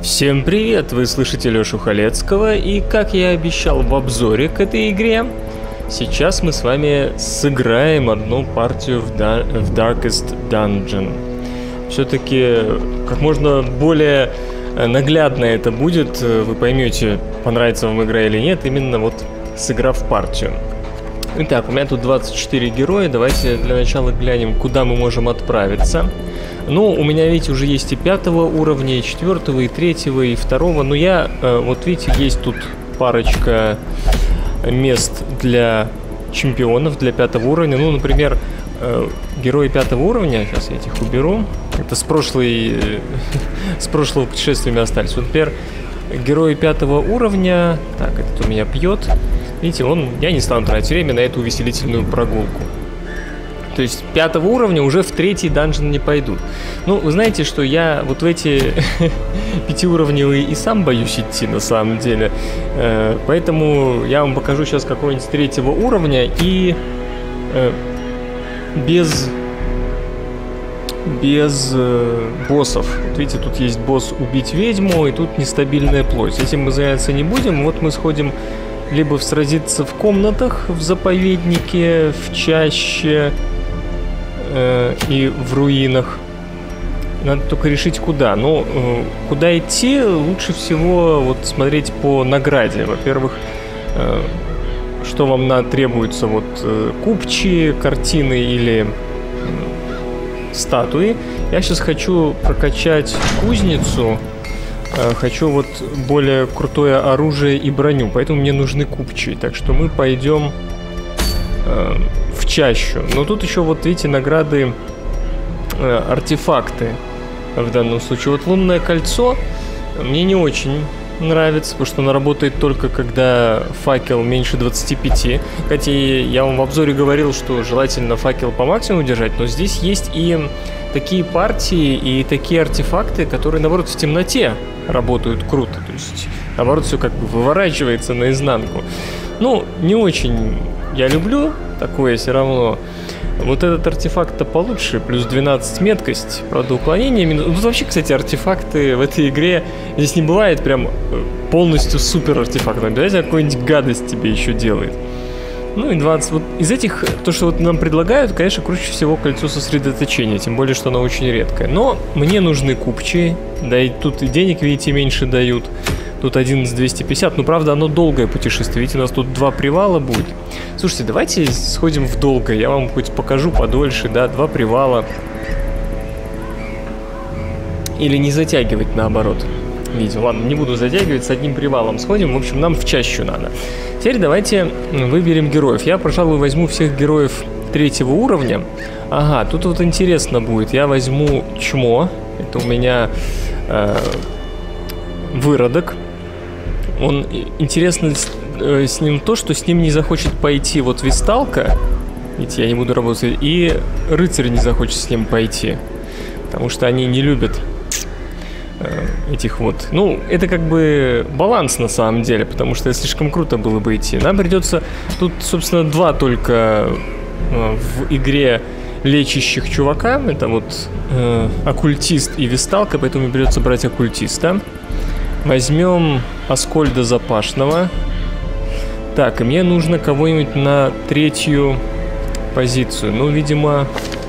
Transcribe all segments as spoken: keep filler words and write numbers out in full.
Всем привет! Вы слышите Лёшу Халецкого, и как я обещал в обзоре к этой игре, сейчас мы с вами сыграем одну партию в, Dar в Darkest Dungeon. Все-таки как можно более наглядно это будет, вы поймете, понравится вам игра или нет, именно вот сыграв партию. Итак, у меня тут двадцать четыре героя, давайте для начала глянем, куда мы можем отправиться. Ну, у меня, видите, уже есть и пятого уровня, и четвертого, и третьего, и второго. Но я, вот видите, есть тут парочка мест для чемпионов, для пятого уровня. Ну, например, герои пятого уровня, сейчас я этих уберу. Это с, прошлой, с прошлого путешествия у меня остались. Вот, например, герои пятого уровня, так, этот у меня пьет. Видите, он, я не стану тратить время на эту увеселительную прогулку. То есть пятого уровня уже в третий данжен не пойдут. Ну, вы знаете, что я вот в эти пятиуровневые и сам боюсь идти на самом деле. Э, поэтому я вам покажу сейчас какого-нибудь третьего уровня и э, без, без э, боссов. Вот видите, тут есть босс «Убить ведьму», и тут нестабильная плоть. Этим мы заняться не будем. Вот мы сходим либо сразиться в комнатах, в заповеднике, в чаще э, и в руинах. Надо только решить, куда. Но э, куда идти, лучше всего вот смотреть по награде. Во-первых, э, что вам на, требуется, вот э, купчи, картины или э, статуи. Я сейчас хочу прокачать кузницу. Хочу вот более крутое оружие и броню, поэтому мне нужны купчие. Так что мы пойдем э, в чащу. Но тут еще вот видите награды, э, артефакты в данном случае. Вот лунное кольцо мне не очень нравится, потому что оно работает только когда факел меньше двадцати пяти. Хотя я вам в обзоре говорил, что желательно факел по максимуму держать, но здесь есть и такие партии и такие артефакты, которые, наоборот, в темноте работают круто. То есть, наоборот, все как бы выворачивается наизнанку. Ну, не очень я люблю такое все равно. Вот этот артефакт-то получше, плюс двенадцать меткость, правда, уклонение минус... Тут вообще, кстати, артефакты в этой игре, здесь не бывает прям полностью супер артефактом. Обязательно какую-нибудь гадость тебе еще делает. Ну и двадцать. Вот из этих, то, что вот нам предлагают, конечно, круче всего кольцо сосредоточения, тем более, что оно очень редкое. Но мне нужны купчие, да и тут и денег, видите, меньше дают. Тут одиннадцать двести пятьдесят, ну, правда, оно долгое путешествие, видите, у нас тут два привала будет. Слушайте, давайте сходим в долгое, я вам хоть покажу подольше, да, два привала. Или не затягивать, наоборот, видео. Ладно, не буду затягивать, с одним привалом сходим, в общем, нам в чащу надо. Теперь давайте выберем героев. Я, пожалуй, возьму всех героев третьего уровня. Ага, тут вот интересно будет, я возьму чмо, это у меня э, выродок. Он, интересно с, э, с ним то, что с ним не захочет пойти вот весталка, видите, я не буду работать, и рыцарь не захочет с ним пойти, потому что они не любят э, этих вот. Ну, это как бы баланс на самом деле, потому что слишком круто было бы идти. Нам придется, тут, собственно, два только э, в игре лечащих чувака, это вот э, оккультист и весталка, поэтому мне придется брать оккультиста. Возьмем Аскольда Запашного. Так, и мне нужно кого-нибудь на третью позицию. Ну, видимо,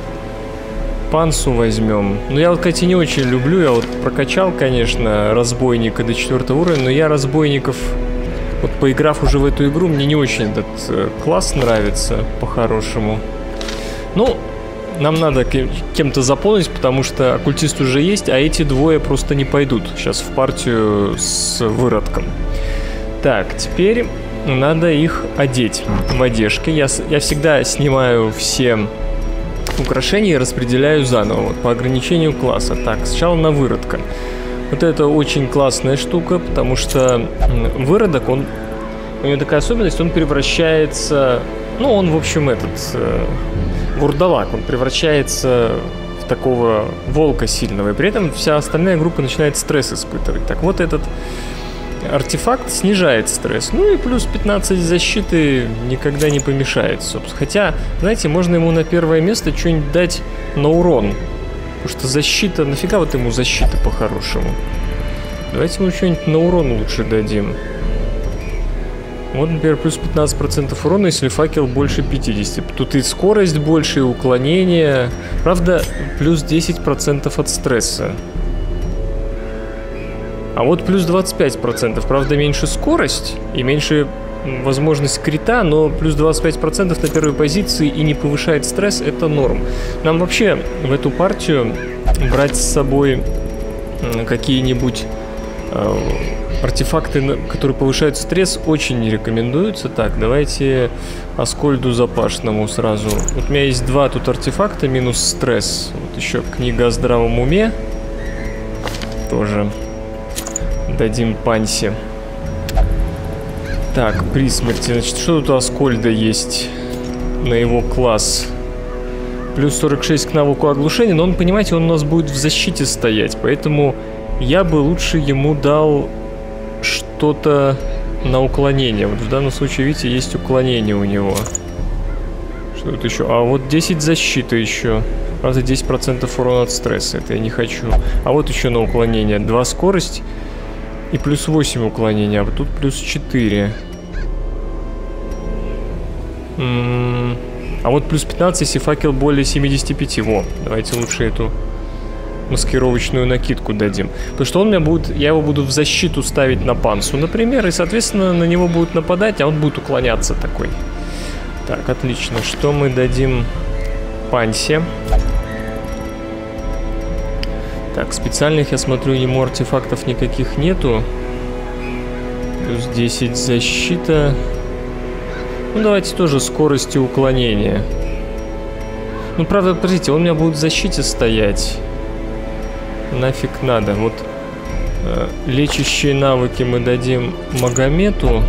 Пансу возьмем. Ну, я вот, кстати, не очень люблю. Я вот прокачал, конечно, разбойника до четвертого уровня, но я разбойников, вот поиграв уже в эту игру, мне не очень этот э, класс нравится, по-хорошему. Ну, нам надо кем-то заполнить, потому что оккультист уже есть, а эти двое просто не пойдут сейчас в партию с выродком. Так, теперь надо их одеть в одежки. Я, я всегда снимаю все украшения и распределяю заново, вот, по ограничению класса. Так, сначала на выродка. Вот это очень классная штука, потому что выродок, он, у него такая особенность, он превращается, ну, он, в общем, этот... вурдалак, он превращается в такого волка сильного, и при этом вся остальная группа начинает стресс испытывать. Так вот, этот артефакт снижает стресс. Ну и плюс пятнадцать защиты никогда не помешает, собственно. Хотя, знаете, можно ему на первое место что-нибудь дать на урон. Потому что защита... Нафига вот ему защита по-хорошему? Давайте ему что-нибудь на урон лучше дадим. Вот, например, плюс пятнадцать процентов урона, если факел больше пятидесяти. Тут и скорость больше, и уклонение. Правда, плюс десять процентов от стресса. А вот плюс двадцать пять процентов. Правда, меньше скорость и меньше возможность крита, но плюс двадцать пять процентов на первой позиции и не повышает стресс, это норм. Нам вообще в эту партию брать с собой какие-нибудь э, артефакты, которые повышают стресс, очень не рекомендуются. Так, давайте Аскольду Запашному сразу. Вот у меня есть два тут артефакта, минус стресс. Вот еще книга о здравом уме. Тоже дадим Пансе. Так, при смерти. Значит, что тут у Аскольда есть на его класс? Плюс сорок шесть к навыку оглушения, но он, понимаете, он у нас будет в защите стоять, поэтому я бы лучше ему дал что-то на уклонение. Вот в данном случае, видите, есть уклонение у него. Что тут еще? А вот десять защиты еще. Правда, десять процентов урона от стресса. Это я не хочу. А вот еще на уклонение. два скорость и плюс восемь уклонения. А вот тут плюс четыре. М-м- а вот плюс пятнадцать, если факел более семидесяти пяти. Во, давайте лучше эту маскировочную накидку дадим. Потому что он меня будет, я его буду в защиту ставить на Пансу, например, и, соответственно, на него будут нападать, а он будет уклоняться такой. Так, отлично. Что мы дадим Пансе? Так, специальных, я смотрю, ему артефактов никаких нету. Плюс десять защита. Ну, давайте тоже скорость и уклонение. Ну, правда, подождите, он у меня будет в защите стоять. Нафиг надо. Вот э, лечащие навыки мы дадим Магомету.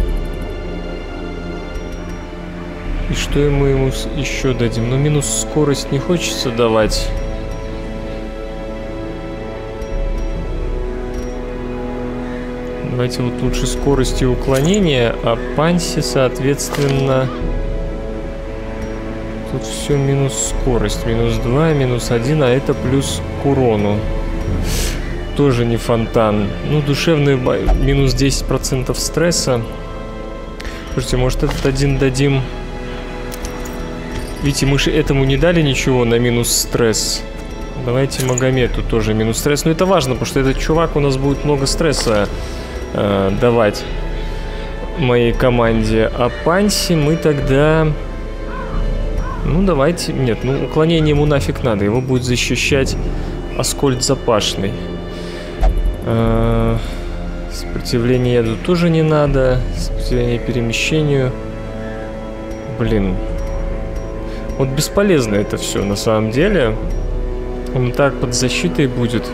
И что ему, ему еще дадим? Ну, минус скорость не хочется давать. Давайте вот лучше скорость и уклонение, а Пансе, соответственно, тут все минус скорость. Минус два, минус один, а это плюс к урону. Тоже не фонтан. Ну, душевный минус десять процентов стресса. Слушайте, может этот один дадим... Видите, мы же этому не дали ничего на минус стресс. Давайте Магомету тоже минус стресс. Но это важно, потому что этот чувак у нас будет много стресса э, давать моей команде. А Панси мы тогда... Ну, давайте... Нет, ну, уклонение ему нафиг надо. Его будет защищать Аскольд Запашный. Э, сопротивление яду тоже не надо. Сопротивление перемещению. Блин. Вот бесполезно это все на самом деле. Он так под защитой будет.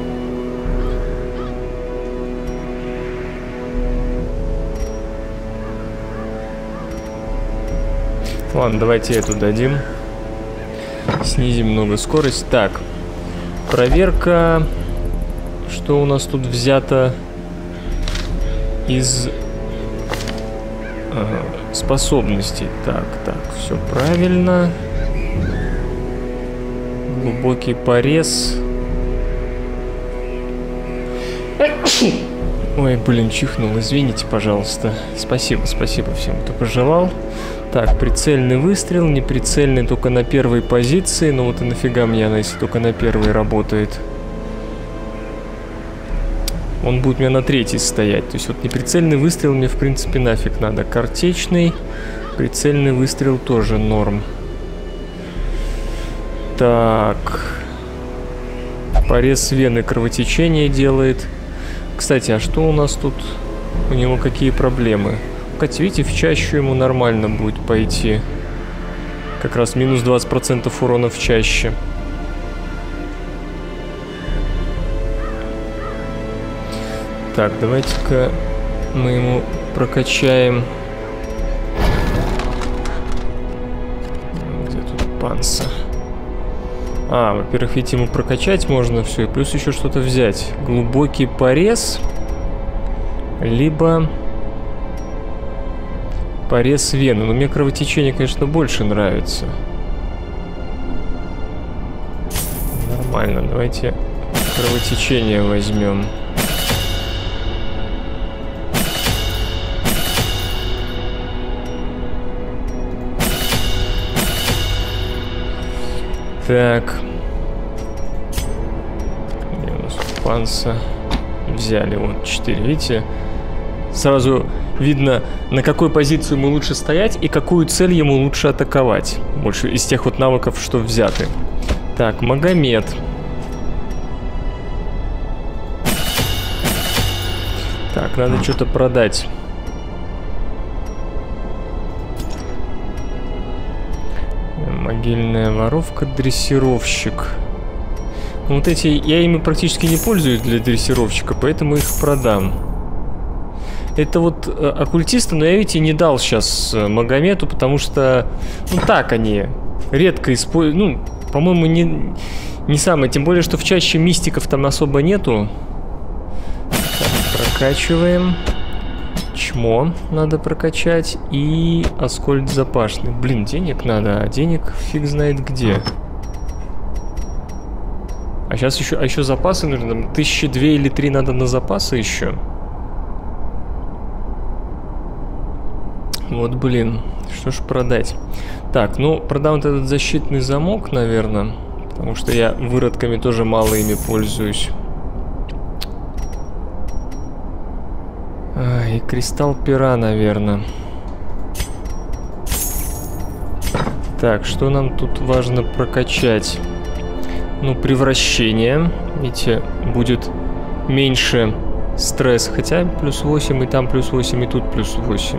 Ладно, давайте эту дадим. Снизим много скорость. Так. Проверка. Что у нас тут взято из ага, способностей. Так, так, все правильно. Глубокий порез. Ой, блин, чихнул. Извините, пожалуйста. Спасибо, спасибо всем, кто пожелал. Так, прицельный выстрел. Неприцельный только на первой позиции. Ну вот и нафига мне она, если только на первой работает. Он будет у меня на третьей стоять. То есть вот неприцельный выстрел мне в принципе нафиг надо. Картечный. Прицельный выстрел тоже норм. Так. Порез вены, кровотечение делает. Кстати, а что у нас тут? У него какие проблемы? Кстати, видите, в чащу ему нормально будет пойти. Как раз минус двадцать процентов урона в чаще. Так, давайте-ка мы ему прокачаем. Где тут Панса? А, во-первых, ведь ему прокачать можно все, и плюс еще что-то взять. Глубокий порез, либо порез вены. Но мне кровотечение, конечно, больше нравится. Нормально, давайте кровотечение возьмем. Так. Где у нас панса? Взяли вот четыре, видите? Сразу видно, на какой позиции ему лучше стоять и какую цель ему лучше атаковать. Больше из тех вот навыков, что взяты. Так, Магомед. Так, надо что-то продать. Могильная воровка, дрессировщик. Ну, вот эти, я ими практически не пользуюсь для дрессировщика, поэтому их продам. Это вот э, оккультисты, но я, видите, не дал сейчас э, Магомету, потому что, ну, так они редко используют, ну, по-моему, не, не самое, тем более, что в чаще мистиков там особо нету. Так, прокачиваем. Чмо надо прокачать и Аскольд Запашный. Блин, денег надо, а денег фиг знает где. А сейчас еще, а еще запасы нужно, тысячи две или три надо на запасы еще. Вот, блин, что ж продать? Так, ну, продам вот этот защитный замок, наверное, потому что я выродками тоже мало ими пользуюсь. А, и кристалл пера, наверное. Так, что нам тут важно прокачать? Ну, превращение. Видите, будет меньше стресс. Хотя плюс восемь и там плюс восемь, и тут плюс восемь.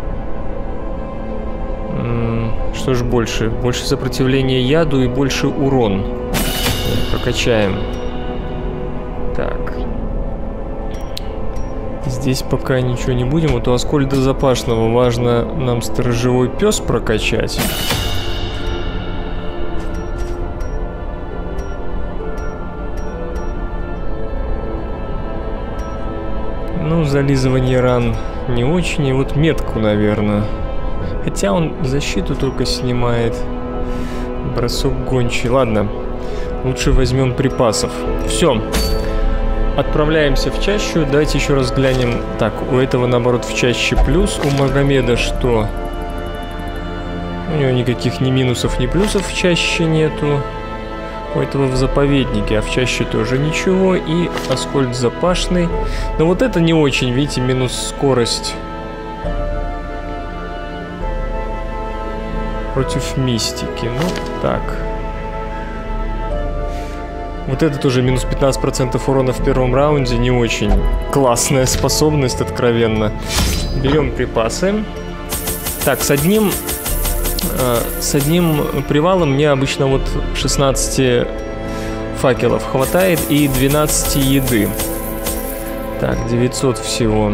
М-м, что ж больше? Больше сопротивления яду и больше урон. Прокачаем. Так. Здесь пока ничего не будем. Вот у Аскольда Запашного важно нам сторожевой пес прокачать. Ну, зализывание ран не очень. И вот метку, наверное. Хотя он защиту только снимает. Бросок гончий. Ладно. Лучше возьмем припасов. Все. Отправляемся в чащу. Давайте еще раз глянем. Так, у этого, наоборот, в чаще плюс. У Магомеда что? У него никаких ни минусов, ни плюсов в чаще нету. У этого в заповеднике, а в чаще тоже ничего. И Аскольд Запашный. Но вот это не очень, видите, минус скорость. Против мистики. Ну, так. Вот это тоже минус пятнадцать процентов урона в первом раунде. Не очень классная способность, откровенно. Берем припасы. Так, с одним... С одним привалом мне обычно вот шестнадцать факелов хватает и двенадцать еды. Так, девятьсот всего.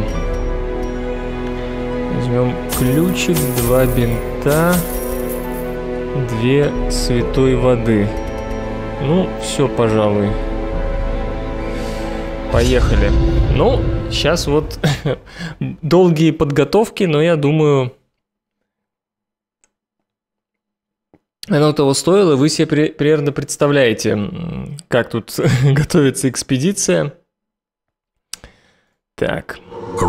Возьмем ключик, два бинта, две святой воды. Ну, все, пожалуй. Поехали. Ну, сейчас вот долгие подготовки, но я думаю... Оно того стоило, вы себе при, примерно представляете, как тут готовится экспедиция. Так.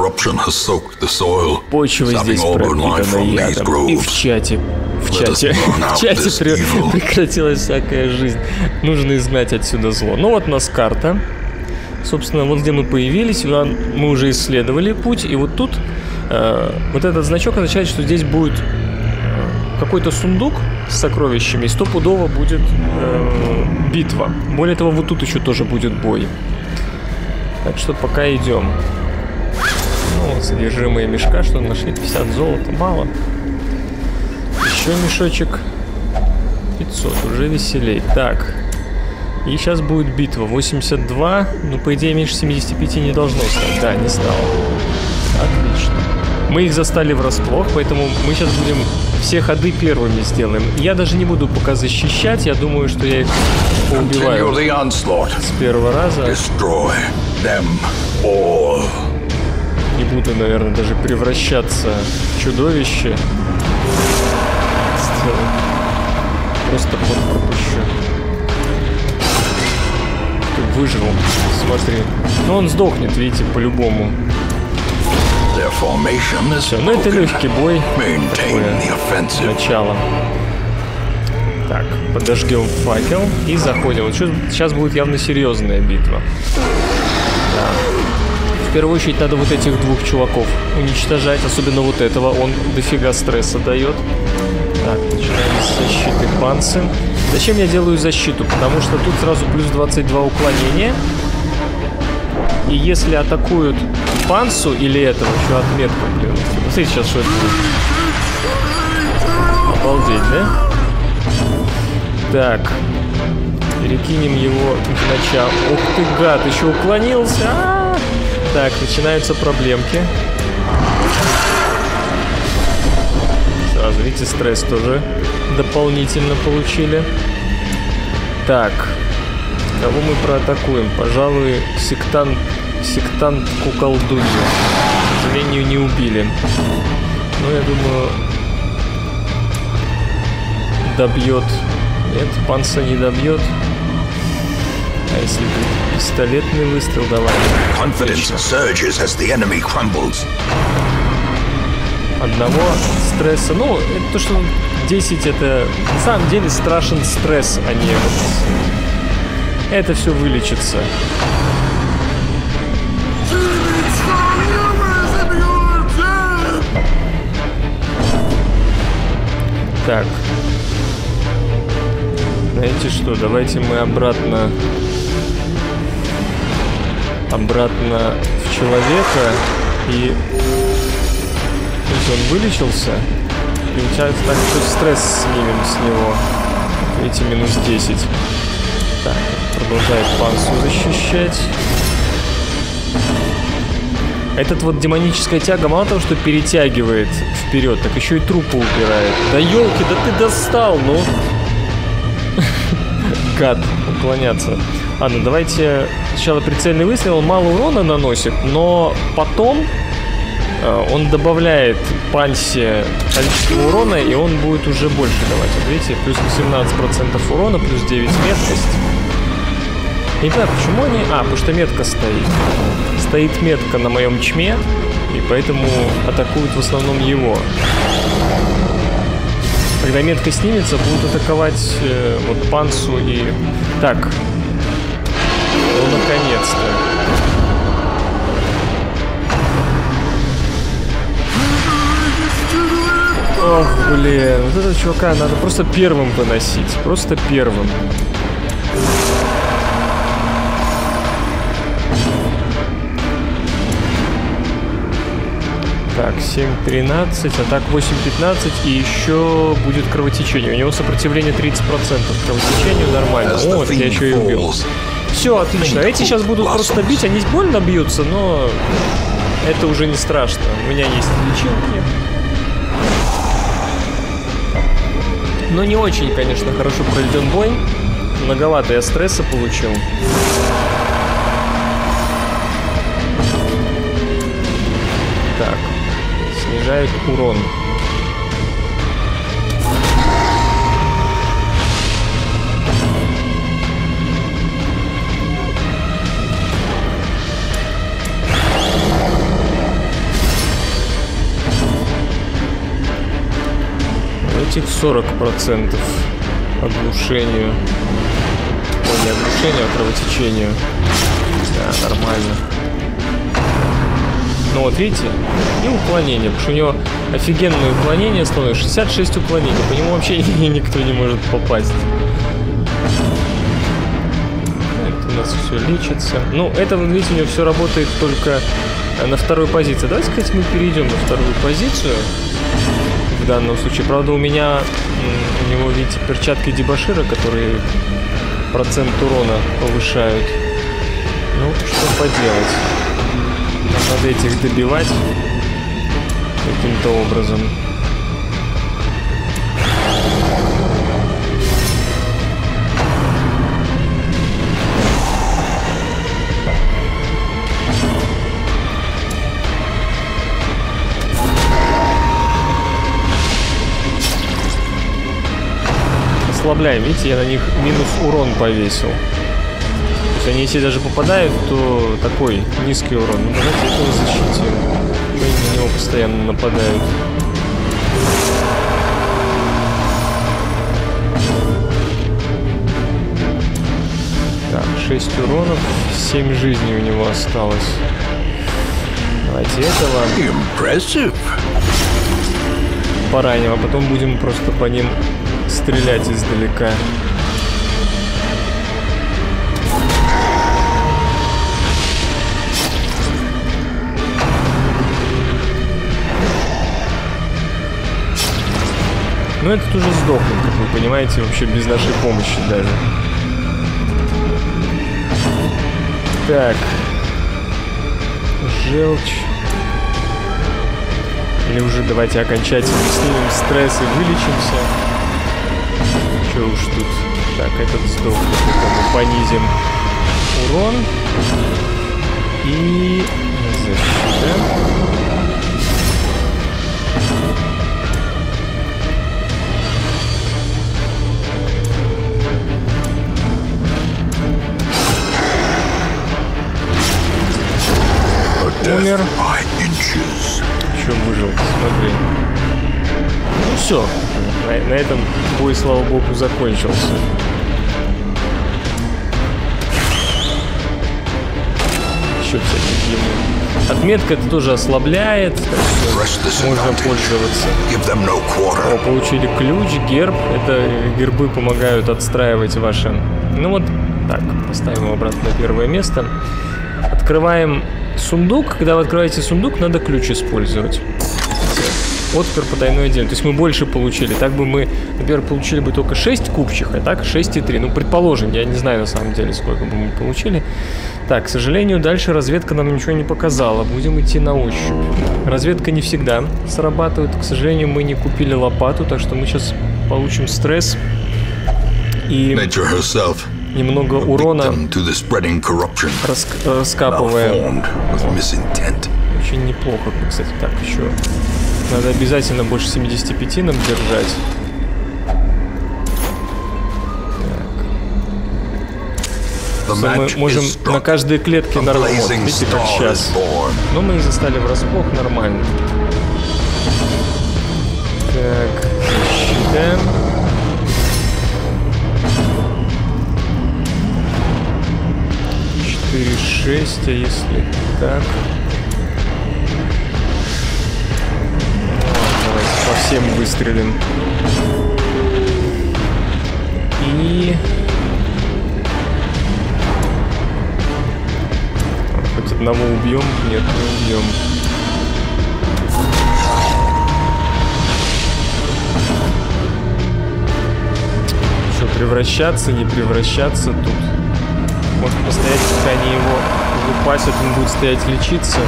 Почва здесь пропитана ядом. И в чате, в чате, в чате при, прекратилась всякая жизнь. Нужно изгнать отсюда зло. Ну вот у нас карта. Собственно, вот где мы появились, мы уже исследовали путь. И вот тут э, вот этот значок означает, что здесь будет какой-то сундук с сокровищами, и стопудово будет э, битва. Более того, вот тут еще тоже будет бой. Так что пока идем. Ну, содержимое мешка, что нашли, пятьдесят золота, мало. Еще мешочек. пятьсот, уже веселей. Так. И сейчас будет битва. восемьдесят два, ну, по идее, меньше семидесяти пяти не должно стать. Да, не стало. Отлично. Мы их застали врасплох, поэтому мы сейчас будем все ходы первыми сделаем. Я даже не буду пока защищать, я думаю, что я их поубиваю с первого раза. Не буду, наверное, даже превращаться в чудовище. Сделаю. Просто пропущу. Ты выжил, смотри. Но он сдохнет, видите, по-любому. Все, ну это легкий бой. Такое начало. Так, подожгем факел и заходим. Вот сейчас будет явно серьезная битва. Да. В первую очередь надо вот этих двух чуваков уничтожать, особенно вот этого, он дофига стресса дает. Так, начинаем с защиты панцы. Зачем я делаю защиту? Потому что тут сразу плюс двадцать два уклонения. И если атакуют панцу или этого, еще отметка, блин. Посмотрите сейчас, что это будет. Обалдеть, да? Так. Перекинем его в начало. Ух ты, гад, еще уклонился. А-а-а! Так, начинаются проблемки. Сразу, видите, стресс тоже дополнительно получили. Так. Кого мы проатакуем? Пожалуй, сектант, сектантку колдунью. К сожалению, не убили. Но я думаю, добьет. Нет, панца не добьет. А если будет пистолетный выстрел, давай. Одного стресса. Ну, это то, что десять это... На самом деле страшен стресс, а не вот... Это все вылечится. Так. Знаете что, давайте мы обратно... Обратно в человека. И... Он вылечился. И получается так, что стресс снимем с него. Видите, минус десять. Так, продолжает панцу защищать. Этот вот демоническая тяга мало того, что перетягивает вперед, так еще и трупы убирает. Да елки, да ты достал, ну. Гад, уклоняться. Ладно, давайте сначала прицельный выстрел. Он мало урона наносит, но потом э, он добавляет пансе количество урона, и он будет уже больше давать. Вот видите, плюс восемнадцать процентов урона, плюс девять меткость. Я не знаю, почему они... А, потому что метка стоит. Стоит метка на моем чме, и поэтому атакуют в основном его. Когда метка снимется, будут атаковать э, вот панцу и... Так. Ну, наконец-то. Ох, блин. Вот этого чувака надо просто первым выносить. Просто первым. Так, семь тринадцать, а так восемь пятнадцать, и еще будет кровотечение. У него сопротивление тридцать процентов к кровотечению, нормально. О, вот я еще и убил. Все, отлично. Эти сейчас будут просто бить, они больно бьются, но это уже не страшно. У меня есть лечилки. Но не очень, конечно, хорошо проведен бой. Многовато я стресса получил. Так. Снижает урон. Этих сорок процентов оглушению. Ой, не оглушению, а кровотечению. Да, нормально. Ну вот видите, и уклонение, потому что у него офигенное уклонение становится, шестьдесят шесть уклонений, по нему вообще никто не может попасть. Это у нас все лечится. Ну, это, видите, у него все работает только на второй позиции. Давайте, кстати, мы перейдем на вторую позицию в данном случае. Правда, у меня, у него, видите, перчатки дебошира, которые процент урона повышают. Ну, что поделать. Надо этих добивать каким-то образом. Ослабляем. Видите, я на них минус урон повесил. Они если даже попадают, то такой низкий урон. Ну, давайте этого защитим. Они на него постоянно нападают. Так, шесть уронов, семь жизней у него осталось. Давайте этого. Impressive. Пораним, а потом будем просто по ним стрелять издалека. Ну этот уже сдохнет, как вы понимаете, вообще без нашей помощи даже. Так. Желчь. Или уже давайте окончательно снимем стресс и вылечимся. Че уж тут. Так, этот сдохнет. Мы понизим урон. И защита. Умер. Еще выжил, смотри. Ну все, на, на этом бой, слава богу, закончился. Еще всяких ему. Отметка это тоже ослабляет, так что можно пользоваться. О, получили ключ, герб. Это гербы помогают отстраивать ваши. Ну вот так, поставим его обратно на первое место. Открываем сундук. Когда вы открываете сундук, надо ключ использовать. Отпер потайной отдел. То есть мы больше получили. Так бы мы, например, получили бы только шесть купчих, а так шесть и три. Ну, предположим, я не знаю на самом деле, сколько бы мы получили. Так, к сожалению, дальше разведка нам ничего не показала. Будем идти на ощупь. Разведка не всегда срабатывает. К сожалению, мы не купили лопату, так что мы сейчас получим стресс. И немного урона рас раскапываем. Очень неплохо, кстати. Так, еще надо обязательно больше семидесяти пяти нам держать. Так. Мы можем на каждой клетке нарвать. Видите, как сейчас. Но мы их застали врасплох, нормально. Так, защита. четыре шесть, а если так? Давайте по всем выстрелим. И... хоть одного убьем? Нет, не убьем. Что, превращаться, не превращаться тут? Может постоять, пока они его выпасят, он будет стоять лечиться.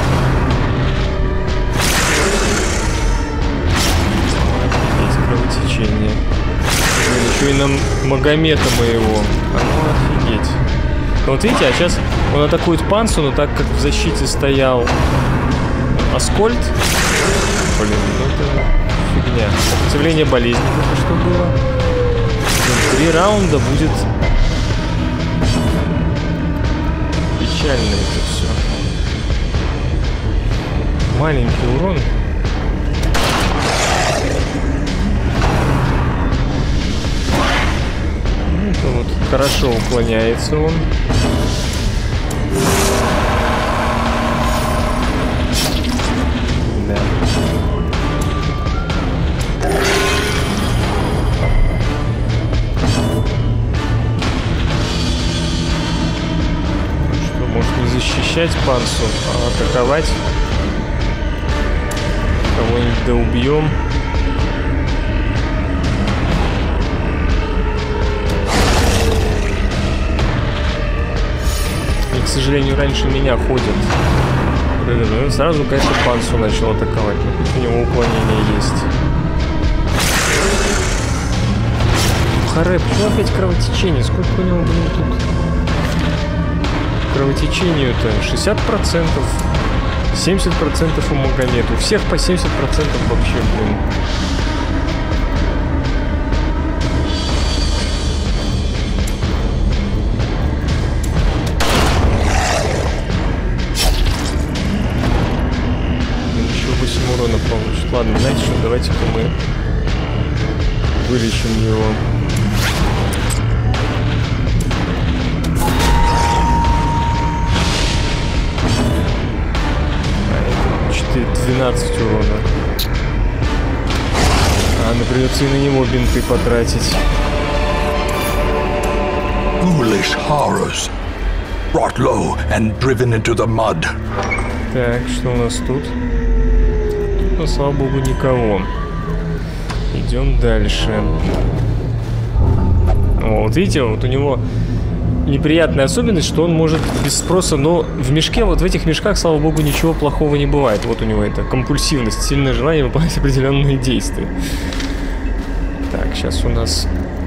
Эти кровотечения. Еще и нам Магомета моего. А ну офигеть. Ну, вот видите, а сейчас он атакует Пансу, но так как в защите стоял Аскольд. Блин, ну это фигня. Сопротивление болезни только что было. Три раунда будет... печально это все. Маленький урон. Это вот хорошо уклоняется он. Да. Защищать Пансу, а атаковать. Кого-нибудь да убьем. И, к сожалению, раньше меня ходят. Ну, сразу, конечно, Пансу начал атаковать. Но тут у него уклонение есть. Харе, почему опять кровотечение? Сколько у него, блин, тут? Кровотечению-то шестьдесят процентов, семьдесят процентов у Магомета. У всех по семьдесят процентов вообще, блин. Еще восемь урона получит. Ладно, знаете что, давайте-ка мы вылечим его. ты, двенадцать урона. А, ну придется и на него бинты потратить. Foolish horrors, brought low and driven into the mud. Так, что у нас тут? Тут, ну, слава богу, никого. Идем дальше. О, вот видите, вот у него неприятная особенность, что он может без спроса, но в мешке, вот в этих мешках, слава богу, ничего плохого не бывает. Вот у него это компульсивность, сильное желание выполнять определенные действия. Так, сейчас у нас...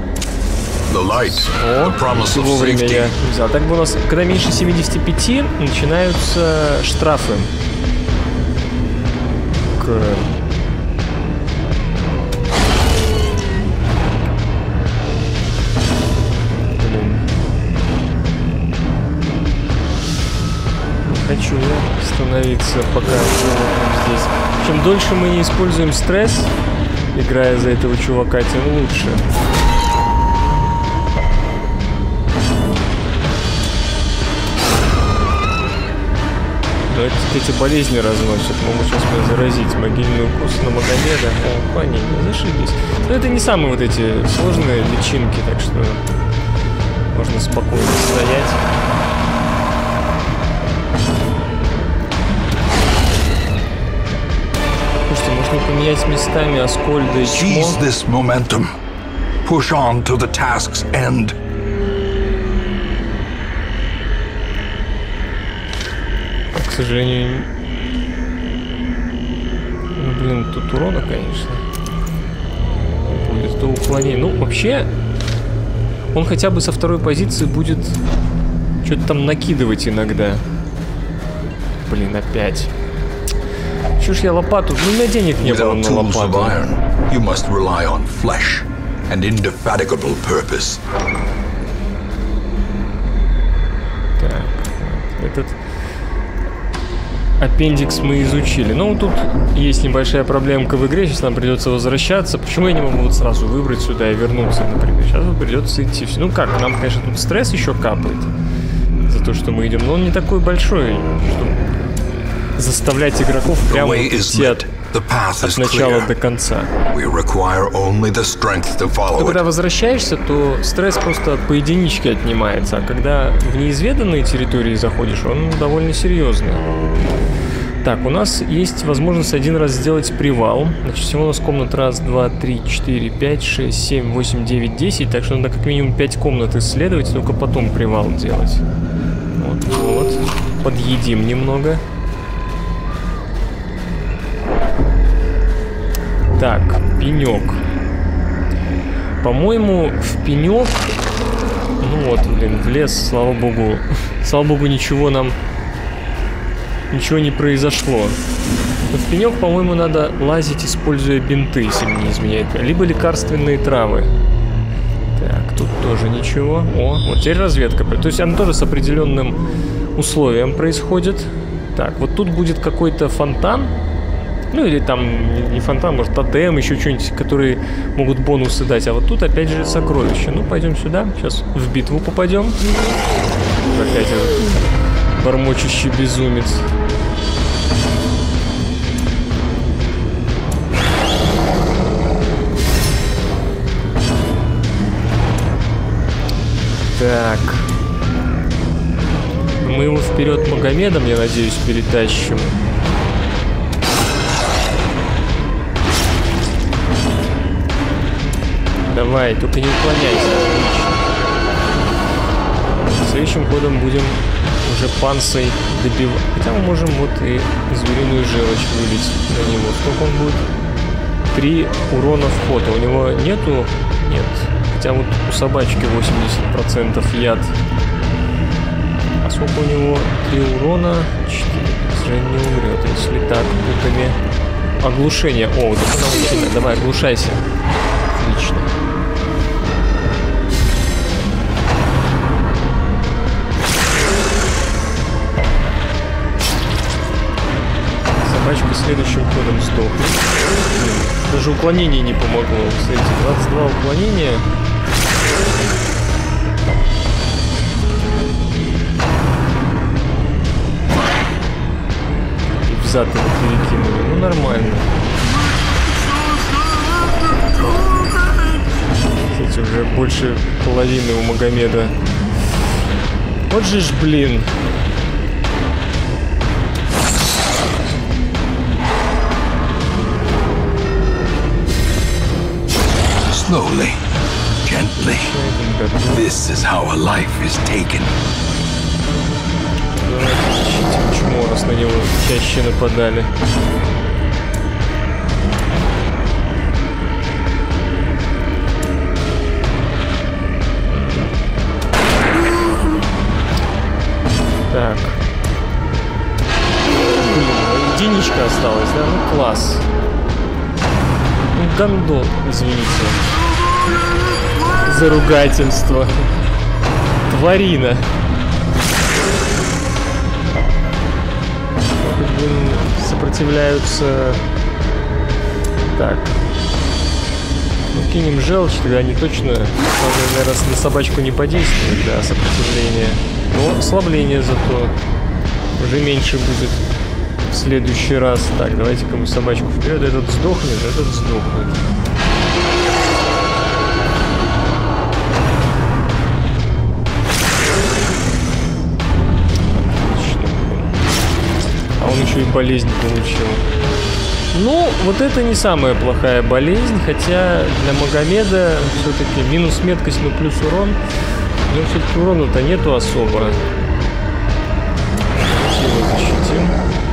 О, вовремя я взял. Так бы у нас, когда меньше семидесяти пяти, начинаются штрафы. К... Хочу я становиться пока здесь. Чем дольше мы не используем стресс, играя за этого чувака, тем лучше. Но эти, эти болезни разносят. Могут сейчас меня заразить. Могильный укус на Магомеда. О, понятно, зашибись. Но это не самые вот эти сложные личинки, так что можно спокойно стоять. Можно поменять местами Аскольда и Чмо. Seize this momentum. Push on to the task's end. К сожалению, ну, блин, тут урона, конечно, будет то уклонение. Ну, вообще, он хотя бы со второй позиции будет что-то там накидывать иногда. Блин, опять. Чё ж я лопату? Ну, у меня денег не было на лопату. You must rely on flesh and indefatigable purpose. Так, этот аппендикс мы изучили. Ну, тут есть небольшая проблемка в игре. Сейчас нам придется возвращаться. Почему я не могу вот сразу выбрать сюда и вернуться, например? Сейчас вот придется идти. Ну как, нам, конечно, тут стресс еще капает за то, что мы идем, но он не такой большой, чтобы заставлять игроков прямо идти от, от начала до конца. Но когда возвращаешься, то стресс просто по единичке отнимается, а когда в неизведанные территории заходишь, он довольно серьезный. Так, у нас есть возможность один раз сделать привал. Значит, всего у нас комнат раз, два, три, четыре, пять, шесть, семь, восемь, девять, десять. Так что надо как минимум пять комнат исследовать, только потом привал делать. Вот, вот. Подъедим немного. Так, пенек. По-моему, в пенек... Ну вот, блин, в лес, слава богу. Слава богу, ничего нам... Ничего не произошло. Но в пенек, по-моему, надо лазить, используя бинты, если мне не изменяет. Либо лекарственные травы. Так, тут тоже ничего. О, вот теперь разведка. То есть она тоже с определенным условием происходит. Так, вот тут будет какой-то фонтан. Ну или там не фонтан, может тотем, еще что-нибудь, которые могут бонусы дать. А вот тут опять же сокровища. Ну, пойдем сюда. Сейчас в битву попадем. Опять этот бормочущий безумец. Так. Мы его вперед Магомедом, я надеюсь, перетащим. Давай, только не уклоняйся. Следующим ходом будем уже панцей добивать. Хотя мы можем вот и звериную желчь вылить на него. Сколько он будет? Три урона в ход. А у него нету? Нет. Хотя вот у собачки восемьдесят процентов яд. А сколько у него? Три урона. Четыре. К сожалению, не умрет. Если так, путами. Оглушение. О, вот это научено. Давай, оглушайся. Отлично. Собачка следующим ходом сдохнет. Даже уклонение не помогло. Кстати, двадцать два уклонения. В зад его перекинули. Ну, нормально. Кстати, уже больше половины у Магомеда. Вот же ж, блин. Slowly, gently. This is how a life is taken. Почему раз на него чаще нападали? Так. Блин, единичка осталась, да? Ну класс. Ну, гандон, извините. За ругательство. Тварина. Блин, сопротивляются. Так. Ну, кинем желчь, тогда они точно, наверное, на собачку не подействуют для сопротивления. Но ослабление зато уже меньше будет в следующий раз. Так, давайте-ка мы собачку вперед. Этот сдохнет, этот сдохнет. Отлично. А он еще и болезнь получил. Ну, вот это не самая плохая болезнь, хотя для Магомеда все-таки минус меткость, но плюс урон. Но все-таки урона-то нету особо. Давайте его защитим.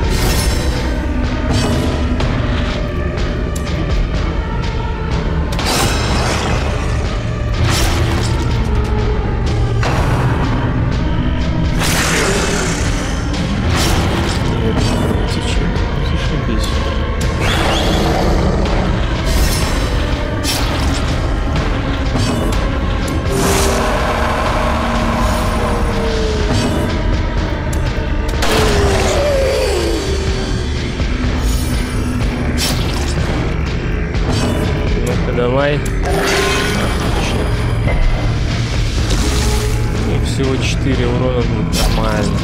Нет, кровотечение. Зашибись. Давай. Отлично. Ну, всего четыре урона будет нормально.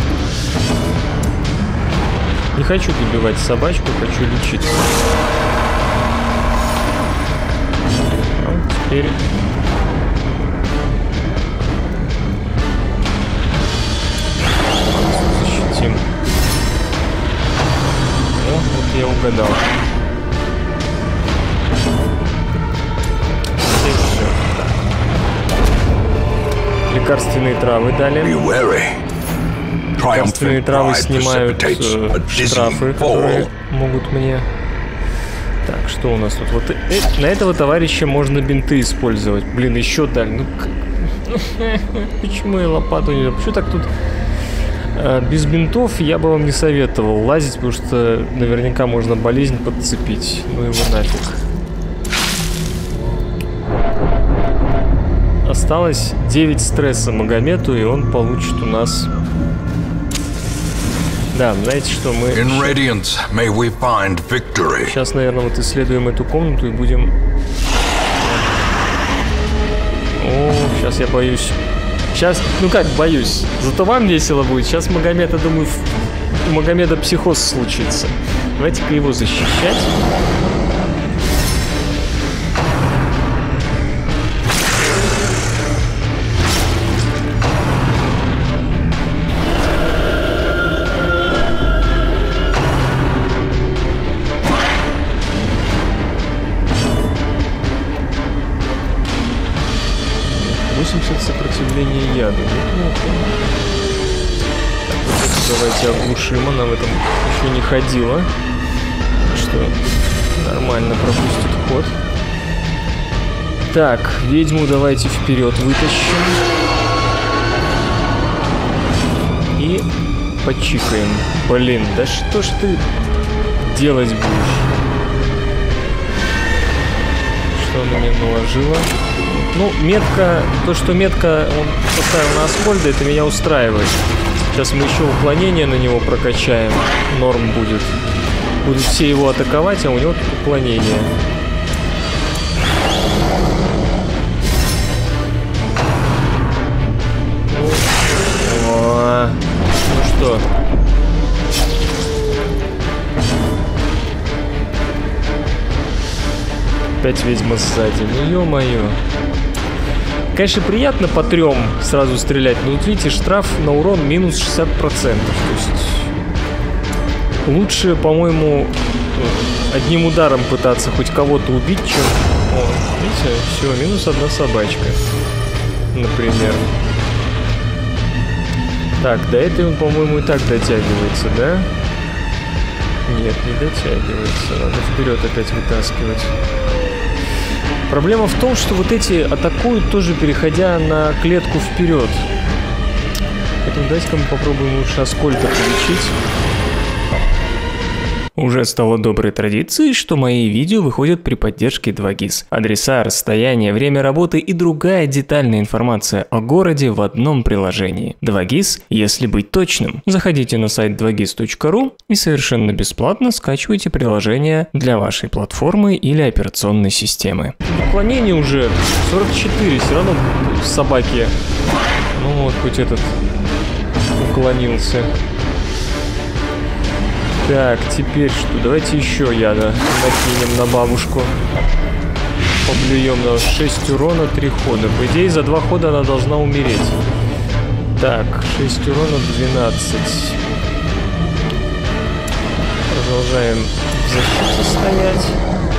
Не хочу добивать собачку, хочу лечиться. А вот теперь... Защитим. О, вот я угадал. Лекарственные травы дали. Лекарственные травы снимают э, штрафы, которые могут мне... Так, что у нас тут? Вот э, на этого товарища можно бинты использовать. Блин, еще дали. Ну, почему я лопату не... Почему так тут... Э, без бинтов я бы вам не советовал лазить, потому что наверняка можно болезнь подцепить. Ну его нафиг. Осталось девять стресса Магомету, и он получит у нас... Да, знаете что, мы... Сейчас, may we find victory. Сейчас, наверное, вот исследуем эту комнату и будем... О, сейчас я боюсь. Сейчас, ну как боюсь, зато вам весело будет. Сейчас Магомед, я думаю, у Магомеда психоз случится. Давайте-ка его защищать. восемьдесят сопротивления яду. Неплохо. Так, вот давайте оглушим. Она в этом еще не ходила. Что нормально пропустит ход. Так, ведьму давайте вперед вытащим. И почикаем. Блин, да что ж ты делать будешь? Что она мне наложила? Ну, метка, то, что метка он поставил на Аскольда, это меня устраивает. Сейчас мы еще уклонение на него прокачаем. Норм будет. Будут все его атаковать, а у него тут уклонение. Ну, ну что? опять ведьма сзади. Ну ё-моё. Конечно, приятно по трем сразу стрелять, но вот видите, штраф на урон минус шестьдесят процентов. То есть лучше, по-моему, одним ударом пытаться хоть кого-то убить, чем... О, видите, все, минус одна собачка, например. Так, до этой он, по-моему, и так дотягивается, да? Нет, не дотягивается. Надо вперед опять вытаскивать. Проблема в том, что вот эти атакуют тоже, переходя на клетку вперед. Поэтому давайте-ка мы попробуем лучше Аскольда полечить. Уже стало доброй традицией, что мои видео выходят при поддержке два гис. Адреса, расстояние, время работы и другая детальная информация о городе в одном приложении. два гис, если быть точным. Заходите на сайт два гис точка ру и совершенно бесплатно скачивайте приложение для вашей платформы или операционной системы. Уклонение уже сорок четыре, все равно собаки. Ну вот, хоть этот уклонился. Так, теперь что? Давайте еще яда накинем на бабушку. Поблюем на шесть урона, три хода. По идее, за два хода она должна умереть. Так, шесть урона, двенадцать. Продолжаем в защите стоять.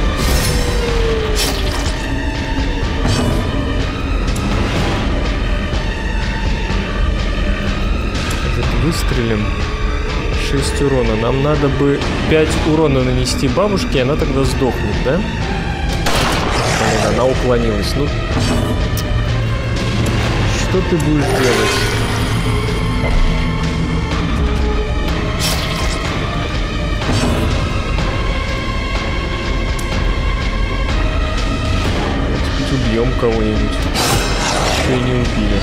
Этот выстрелим. шесть урона. Нам надо бы пять урона нанести бабушке, и она тогда сдохнет, да? Блин, она уклонилась. Ну, что ты будешь делать? Давайте хоть убьем кого-нибудь. Еще и не убили.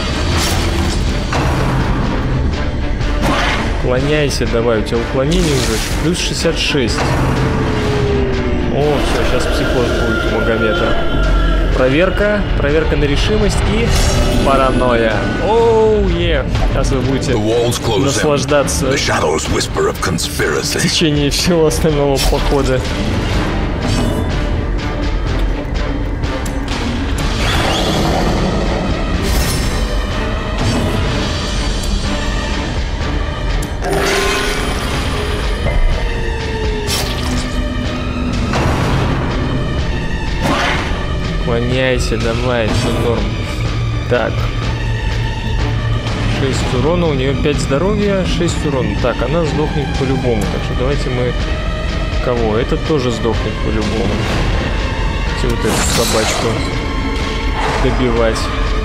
Уклоняйся, давай, у тебя уклонение уже. Плюс шестьдесят шесть. О, все, сейчас психоз будет у Магомета. Проверка, проверка на решимость и паранойя. Оу, е. Сейчас вы будете наслаждаться в течение всего остального похода. Уклоняйся, давай, все норм. Так. шесть урона, у нее пять здоровья, шесть урона. Так, она сдохнет по-любому. Так что давайте мы... Кого? Этот тоже сдохнет по-любому. Давайте вот эту собачку добивать.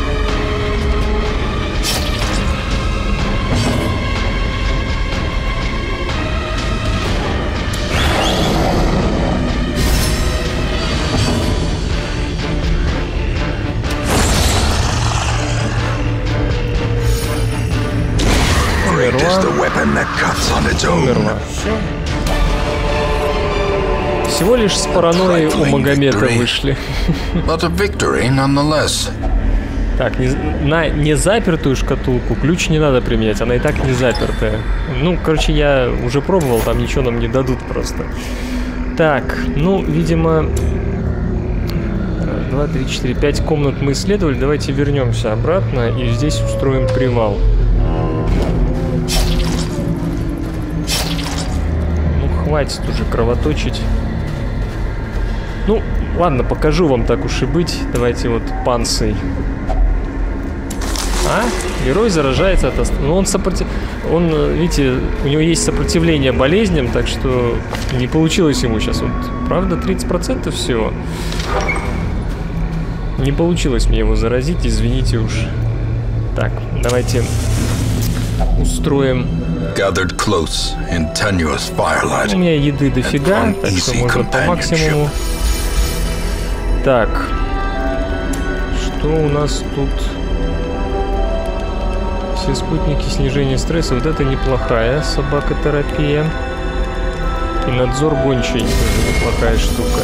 Умерла. Все. Всего лишь с паранойей у Магомета вышли. Так, не, на незапертую шкатулку ключ не надо применять, она и так не запертая. Ну, короче, я уже пробовал, там ничего нам не дадут просто. Так, ну, видимо... Раз, два, три, четыре, пять комнат мы исследовали. Давайте вернемся обратно и здесь устроим привал. Хватит уже кровоточить. Ну, ладно, покажу вам, так уж и быть. Давайте вот панцей. А? Герой заражается от ост... Ну, он сопротив... Он, видите, у него есть сопротивление болезням, так что не получилось ему сейчас. Вот, правда, тридцать процентов всего. Не получилось мне его заразить, извините уж. Так, давайте устроим... Close in у меня еды дофига, так что можно по максимуму. Так, что у нас тут? Все спутники снижения стресса. Вот это неплохая собакотерапия. И надзор гончей тоже неплохая штука.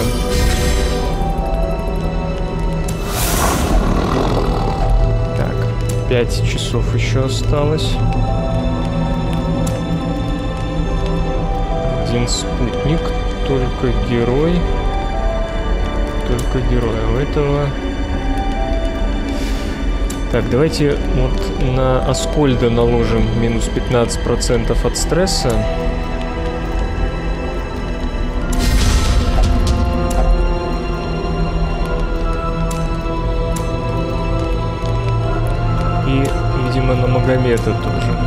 Так, пять часов еще осталось. Один спутник, только герой. Только героя. У этого... Так, давайте вот на Аскольда наложим минус пятнадцать процентов от стресса. И, видимо, на Магомета тоже.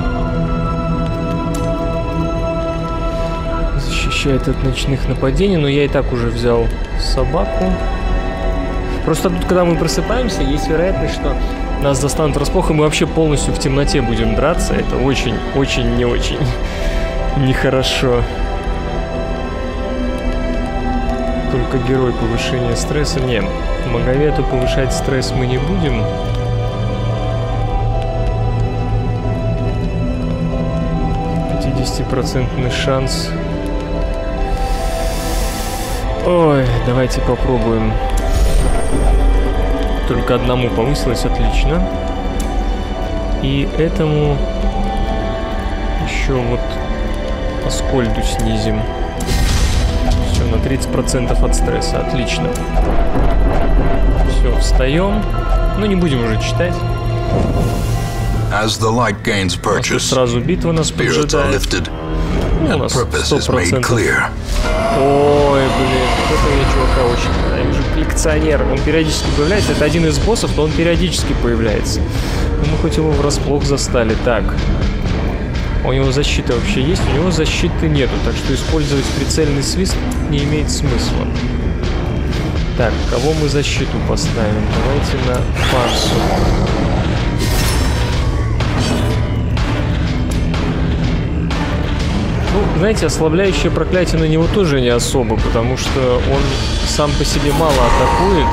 Защищает от ночных нападений, но я и так уже взял собаку. Просто тут, когда мы просыпаемся, есть вероятность, что нас достанут врасплох, и мы вообще полностью в темноте будем драться. Это очень, очень, не очень нехорошо. Только герой повышения стресса. Не, Магомету повышать стресс мы не будем. пятидесятипроцентный шанс. Ой, давайте попробуем. Только одному повысилось, отлично. И этому еще вот Аскольду снизим. Все, на тридцать процентов от стресса, отлично. Все, встаем. Ну, не будем уже читать. As the light gains purchase, сразу битва нас поджидает. Ну, у нас сто процентов. Ой, блин, вот этого я чувака очень нравится. Коллекционер, он периодически появляется. Это один из боссов, но он периодически появляется. Ну, мы хоть его врасплох застали. Так, у него защита вообще есть? У него защиты нету, так что использовать прицельный свист не имеет смысла. Так, кого мы защиту поставим? Давайте на Фансу. Ну, знаете, ослабляющее проклятие на него тоже не особо, потому что он сам по себе мало атакует.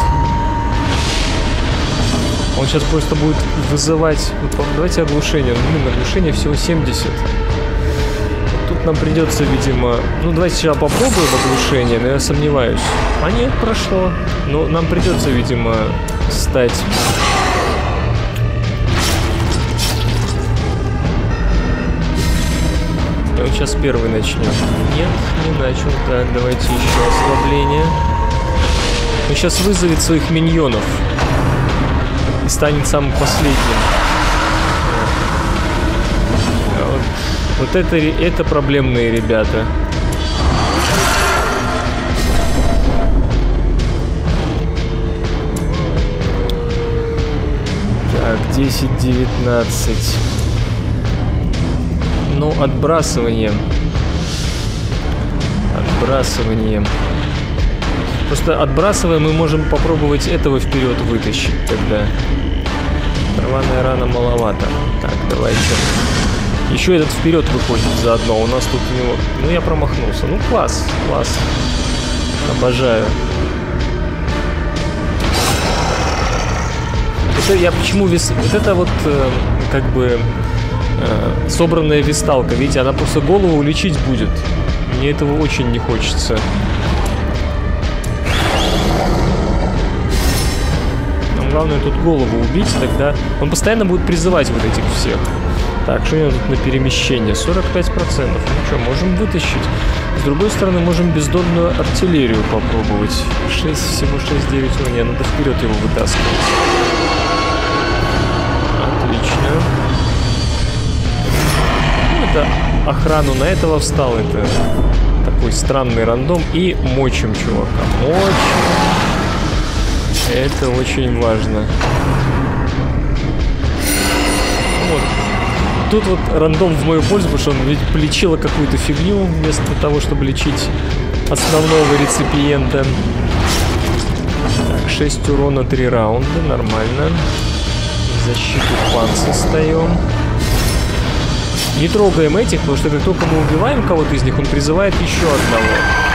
Он сейчас просто будет вызывать... Вот, давайте оглушение. Ну, оглушение всего семьдесят. Тут нам придется, видимо... Ну, давайте сейчас попробуем оглушение, но я сомневаюсь. А нет, прошло. Но нам придется, видимо, стать... Он сейчас первый начнет. Нет, не начал. Так, давайте еще ослабление. Он сейчас вызовет своих миньонов. И станет самым последним. Вот, вот это, это проблемные ребята. Так, десять девятнадцать. Ну, отбрасывание. Отбрасывание. Просто отбрасывая, мы можем попробовать этого вперед вытащить тогда. Рваная рана маловато. Так, давайте. Еще этот вперед выходит заодно. У нас тут у него... Ну, я промахнулся. Ну, класс, класс. Обожаю. Это я почему вес... Вот это вот э, как бы... собранная висталка, видите, она просто голову лечить будет. Мне этого очень не хочется. Нам главное тут голову убить, тогда он постоянно будет призывать вот этих всех. Так, что у него тут на перемещение? сорок пять процентов. Ну что, можем вытащить. С другой стороны, можем бездонную артиллерию попробовать. шесть, всего шесть девять. О, не, надо вперед его вытаскивать. Отлично. Это охрану на этого встал. Это такой странный рандом. И мочим чувака. Мочим. Это очень важно. Вот. Тут вот рандом в мою пользу, потому что он ведь полечила какую-то фигню вместо того, чтобы лечить основного реципиента. Так, шесть урона, три раунда. Нормально. Защиту панца стаем. Не трогаем этих, потому что как только мы убиваем кого-то из них, он призывает еще одного.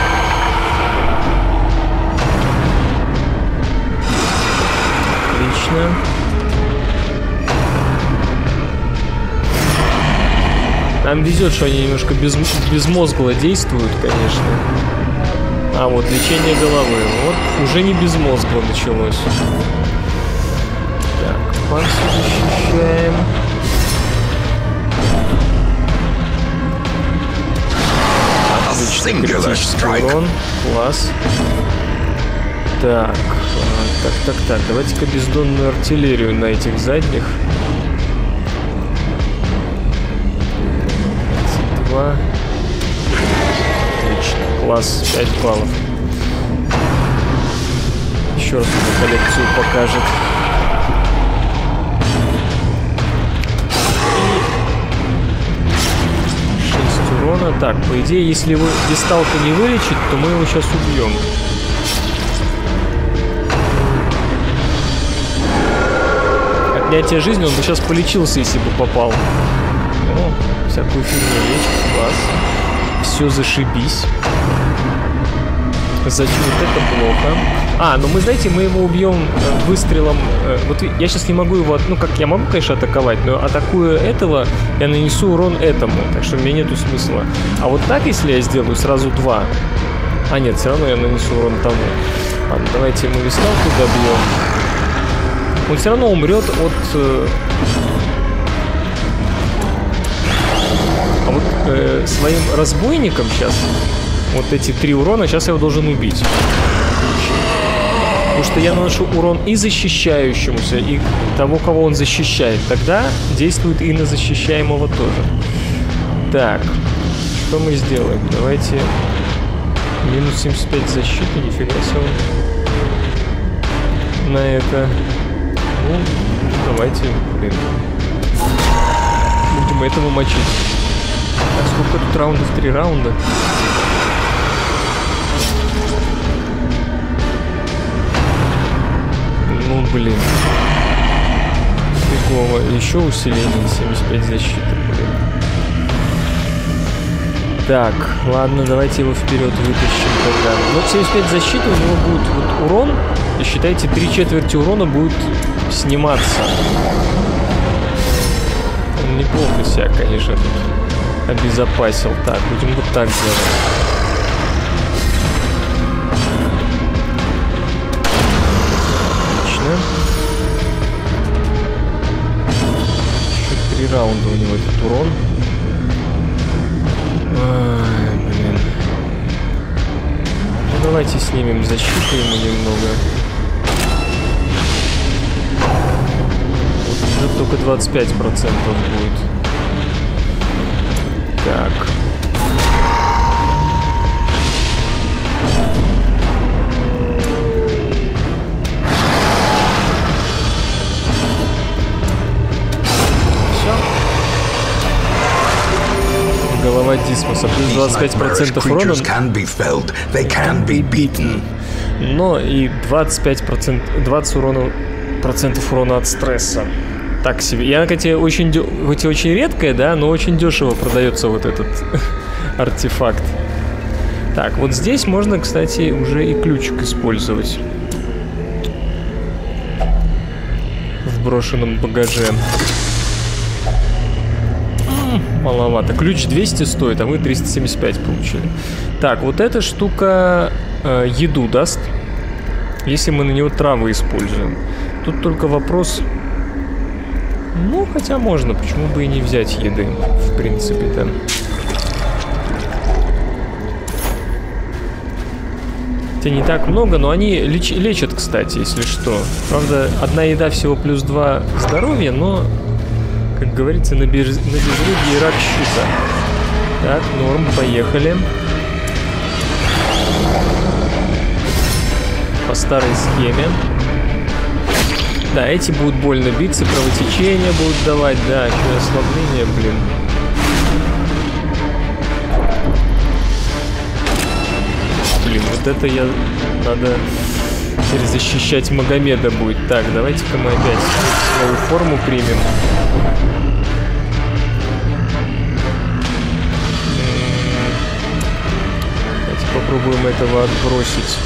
Отлично. Нам везет, что они немножко без, безмозгло действуют, конечно. А вот лечение головы. Вот уже не безмозгло началось. Так, панцирь защищаем. Отлично, критический урон. Класс. Так, так, так, так. Давайте-ка бездонную артиллерию на этих задних. двадцать два. Отлично. Класс. пять баллов. Еще раз эту коллекцию покажет. шесть урона. Так, по идее, если его дисталка не вылечит, то мы его сейчас убьем. Отнятие жизни, он бы сейчас полечился, если бы попал. О, всякую фигню лечит. Класс. Все зашибись. Зачем вот это плохо? А, ну мы, знаете, мы его убьем э, выстрелом. Э, вот я сейчас не могу его... Ну, как я могу, конечно, атаковать, но атакуя этого, я нанесу урон этому. Так что мне нету смысла. А вот так, если я сделаю сразу два... А, нет, все равно я нанесу урон тому. Ладно, давайте ему висталку добьем. Он все равно умрет от... Э... А вот э, своим разбойником сейчас... Вот эти три урона, сейчас я его должен убить. Потому что я наношу урон и защищающемуся, и того, кого он защищает. Тогда действует и на защищаемого тоже. Так, что мы сделаем? Давайте... Минус семьдесят пять защиты, нифига себе. На это... Ну, давайте, блин. Будем этого мочить. А сколько тут раундов? Три раунда. Ну, блин. Фигово. Еще усиление семьдесят пять защиты, блин. Так, ладно, давайте его вперед вытащим тогда. Вот семьдесят пять защиты, у него будет вот урон. И считайте, три четверти урона будет сниматься. Он неплохо себя, конечно, тут обезопасил. Так, будем вот так делать. Еще три раунда у него этот урон. Ай, блин. Ну давайте снимем защиту ему немного. Вот уже только двадцать пять процентов будет. Так. Голова Дисмоса плюс двадцать пять процентов урона. Но и двадцать пять процентов, двадцать урона, процентов урона от стресса. Так себе. Я, кстати, очень, хоть и очень редкая, да, но очень дешево продается вот этот артефакт. Так, вот здесь можно, кстати, уже и ключик использовать. В брошенном багаже. Маловато. Ключ двести стоит, а мы триста семьдесят пять получили. Так, вот эта штука э, еду даст, если мы на него травы используем. Тут только вопрос... Ну, хотя можно, почему бы и не взять еды, в принципе-то. Хотя не так много, но они леч лечат, кстати, если что. Правда, одна еда всего плюс два здоровья, но... Как говорится, на, без... на безрыбье рак щита. Так, норм, поехали. По старой схеме. Да, эти будут больно биться, кровотечения будут давать, да, еще и ослабление, блин. Блин, вот это я... Надо теперь защищать Магомеда будет. Так, давайте-ка мы опять свою форму примем. Давайте попробуем этого отбросить.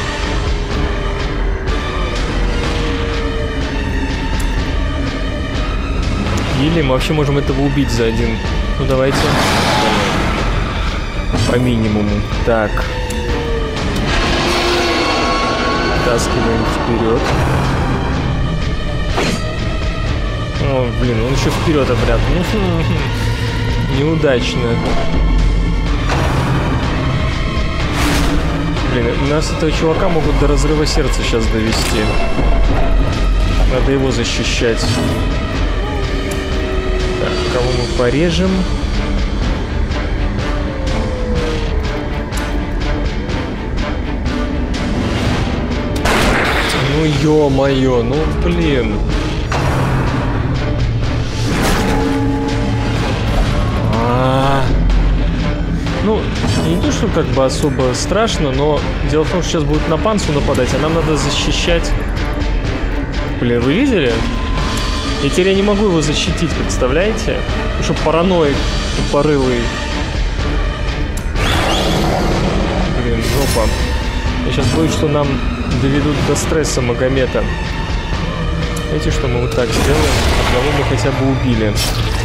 Или мы вообще можем этого убить за один. Ну давайте. По минимуму. Так. Втаскиваем вперед. О, блин, он еще вперед обратно. Неудачно. Блин, Блин, у нас этого чувака могут до разрыва сердца сейчас довести. Надо его защищать. Так, кого мы порежем? Ну ё-моё, ну блин. А-а-а. Ну, не то, что как бы особо страшно, но дело в том, что сейчас будут на Пансу нападать, а нам надо защищать. Блин, вы видели? Я теперь я не могу его защитить, представляете? Потому что параноик тупорылый. Блин, жопа. Я сейчас боюсь, что нам доведут до стресса Магомета. Знаете, что мы вот так сделаем? Одного мы хотя бы убили.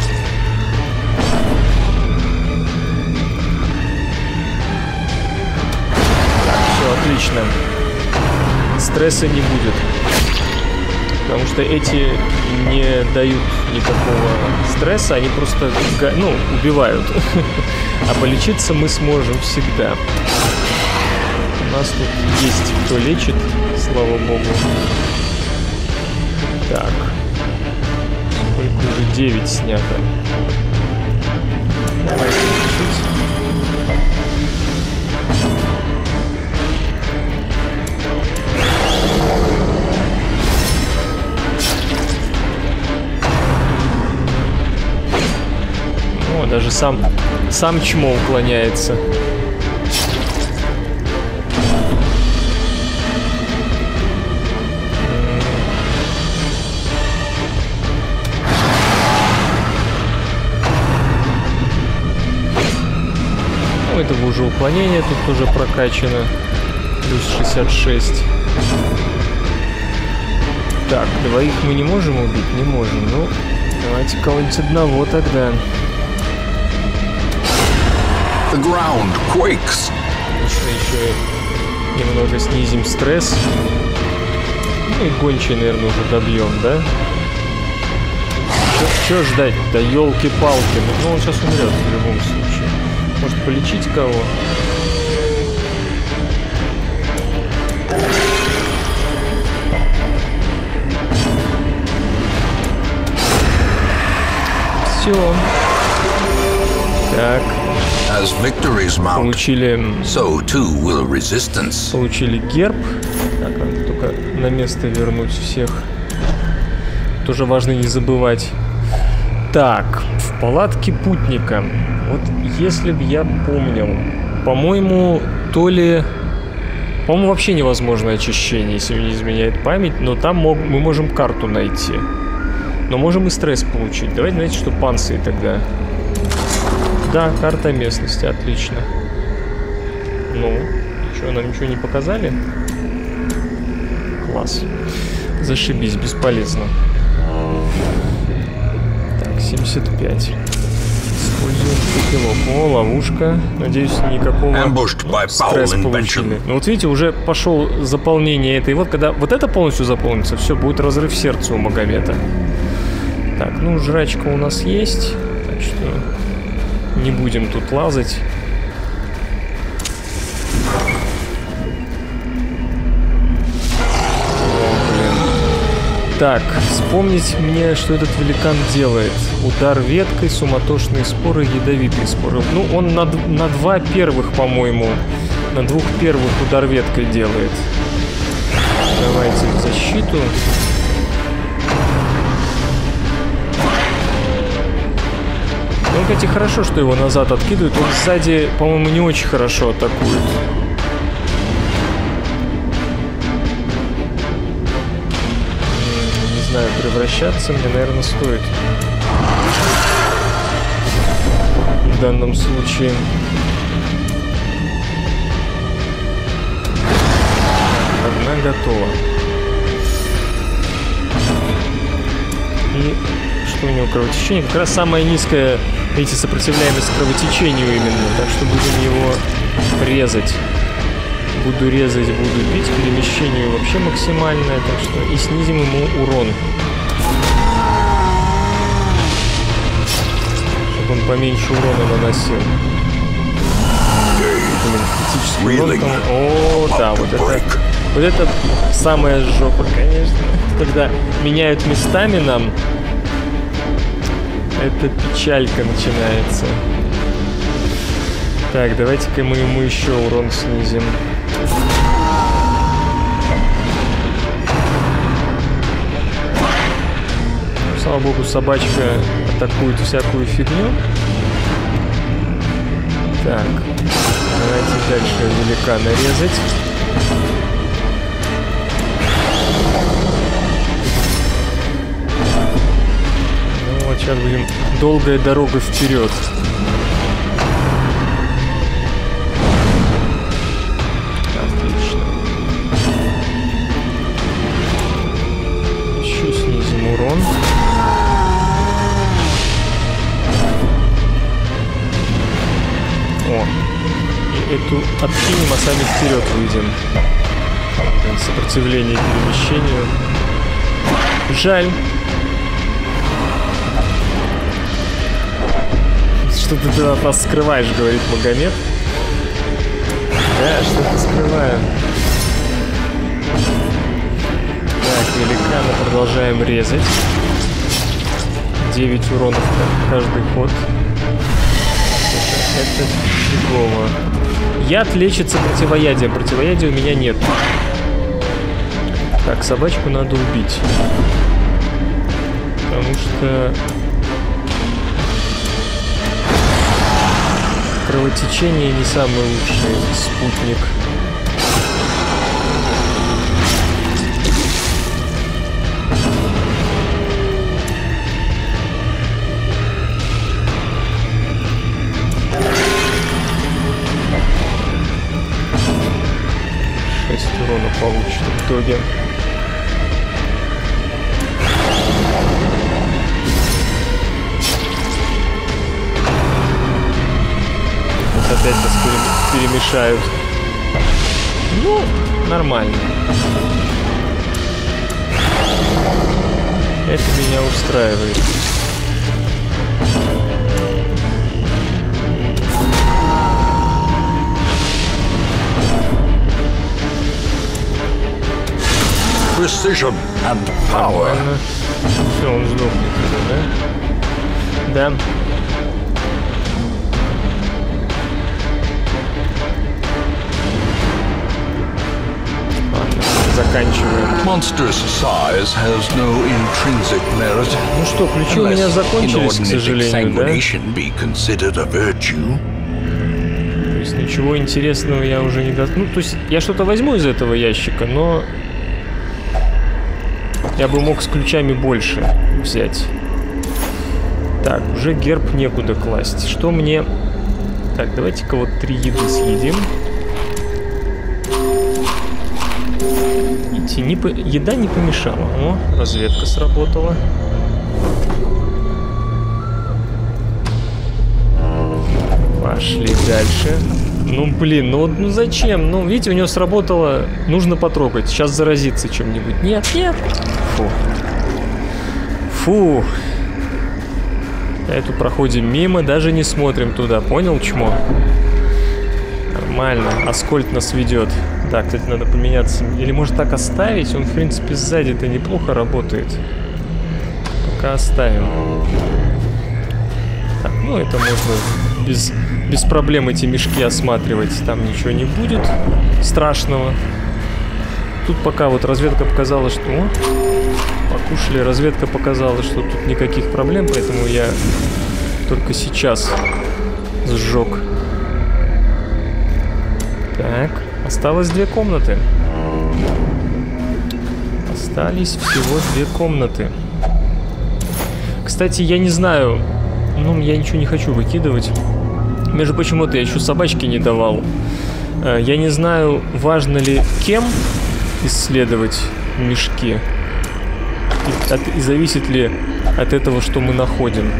Так, все, отлично. Стресса не будет. Потому что эти не дают никакого стресса, они просто, ну, убивают. А полечиться мы сможем всегда. У нас тут есть кто лечит, слава богу. Так. Сколько уже? девять снято. Давайте лечить. О, даже сам, сам чмо уклоняется. Ну, этого уже уклонение тут тоже прокачано. Плюс шестьдесят шесть. Так, двоих мы не можем убить? Не можем. Ну, давайте кого-нибудь одного тогда. The ground quakes. Отлично, еще немного снизим стресс. Ну и гончий, наверное, уже добьем, да? Че ждать? Да елки-палки. Ну, он сейчас умрет в любом случае. Может полечить кого? Все. Так. As victories mount, Получили, so too will resistance. получили герб. Так, надо только на место вернуть всех. Тоже важно не забывать. Так, в палатке путника. Вот если бы я помнил, по-моему, то ли... По-моему, вообще невозможно очищение, если мне не изменяет память, но там мог... мы можем карту найти. Но можем и стресс получить. Давайте, знаете, что панцирь тогда. Да, карта местности, отлично. Ну, что, нам ничего не показали? Класс. Зашибись, бесполезно. Так, семьдесят пять. Используем пепелок. О, ловушка. Надеюсь, никакого стресса получили. Ну вот видите, уже пошел заполнение этой. Вот когда вот это полностью заполнится, все, будет разрыв сердца у Магомета. Так, ну жрачка у нас есть. Так что не будем тут лазать. Так, вспомнить мне, что этот великан делает. Удар веткой, суматошные споры, ядовитые споры. Ну, он на, на два первых, по-моему, на двух первых удар веткой делает. Давайте в защиту. Ну, кстати, хорошо, что его назад откидывают. Он сзади, по-моему, не очень хорошо атакует. Не знаю, превращаться мне, наверное, стоит. В данном случае. Одна готова. И что у него кровотечение? Как раз самая низкая, видите, сопротивляемость кровотечению именно. Так что будем его резать. Буду резать, буду бить. Перемещение вообще максимальное. Так что и снизим ему урон. Чтобы он поменьше урона наносил. Блин, Критический урон. О, да, вот это, вот это самая жопа, конечно. Когда меняют местами нам, это печалька начинается. Так, давайте-ка мы ему еще урон снизим. Слава богу, собачка атакует всякую фигню. Так, давайте дальше великана резать. Ну вот сейчас будем долгая дорога вперед. Отлично. Еще снизим урон. О, и эту откинем, а сами вперед выйдем. Сопротивление перемещению. Жаль. Что ты, ты от нас скрываешь, говорит Магомед. Да, что ты скрываю. Так, великана продолжаем резать. девять уронов каждый ход. Это фигово. Яд лечится противоядием. Противоядия у меня нет. Так, собачку надо убить. Потому что кровотечение не самый лучший спутник. шесть урона получит в итоге. Опять нас перемешают. Ну, нормально. Это меня устраивает. Precision and power. Все, он сдохнет, да? Да. Заканчиваем. Ну что, ключи у меня закончились, к сожалению, да? То есть ничего интересного я уже не даст. Ну, то есть я что-то возьму из этого ящика, но я бы мог с ключами больше взять. Так, уже герб некуда класть. Что мне... Так, давайте-ка вот три еды съедим. Не по... Еда не помешала. О, разведка сработала. Пошли дальше. Ну, блин, ну, ну зачем? Ну, видите, у него сработало. Нужно потрогать. Сейчас заразиться чем-нибудь. Нет, нет. Фу. Фу. Эту проходим мимо, даже не смотрим туда. Понял, чмо? Нормально. Аскольд нас ведет. Да, кстати, надо поменяться. Или может так оставить? Он, в принципе, сзади-то неплохо работает. Пока оставим. Так, ну это можно без, без проблем эти мешки осматривать. Там ничего не будет страшного. Тут пока вот разведка показала, что... О, покушали. Разведка показала, что тут никаких проблем, поэтому я только сейчас сжег. Так. Осталось две комнаты. Остались всего две комнаты. Кстати, я не знаю... Ну, я ничего не хочу выкидывать. Между прочим, вот я еще собачки не давал. Я не знаю, важно ли кем исследовать мешки. И, от, и зависит ли от этого, что мы находим.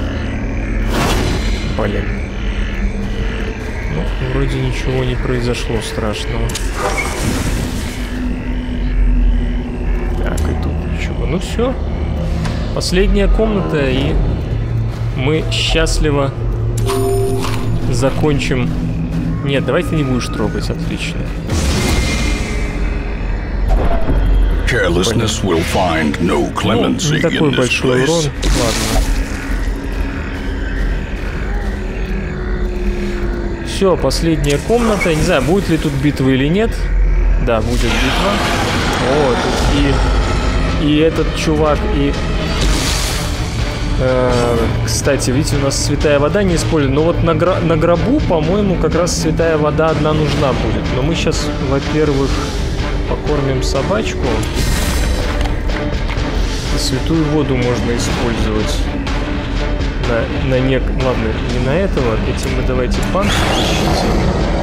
Блин. Ну, вроде ничего не произошло страшного. Так, и тут ничего. Ну все. Последняя комната, и мы счастливо закончим Нет, давай ты не будешь трогать, отлично. Carelessness will find no clemency ну, не такой in this большой place. урон. Ладно. Все, последняя комната. Я не знаю, будет ли тут битва или нет. Да, будет битва. О, тут и, и этот чувак, и... Э, кстати, видите, у нас святая вода не используется. Но вот на, гра на гробу, по-моему, как раз святая вода одна нужна будет. Но мы сейчас, во-первых, покормим собачку. И святую воду можно использовать. На, на нек... Ладно, не на этого. Этим мы давайте панцу защитим.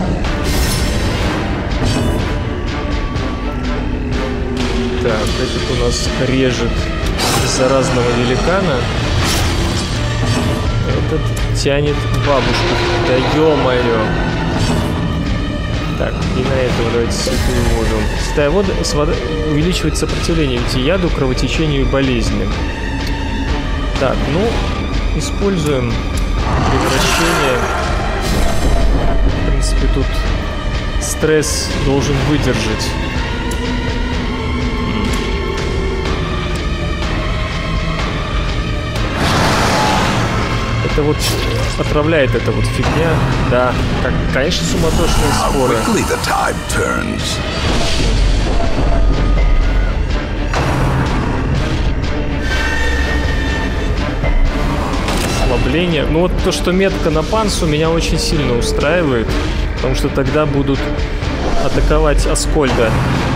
Так, этот у нас режет заразного великана. Этот тянет бабушку. Да ё-моё. Так, и на этого давайте святую воду. Святая вода с водой увеличивает сопротивление яду, кровотечению и болезням. Так, ну, используем превращение. В принципе, тут стресс должен выдержать. Это вот отравляет эта вот фигня. Да, как, конечно, суматошные споры. Ослабление. Ну вот то, что метка на панцу, меня очень сильно устраивает. Потому что тогда будут атаковать Аскольда.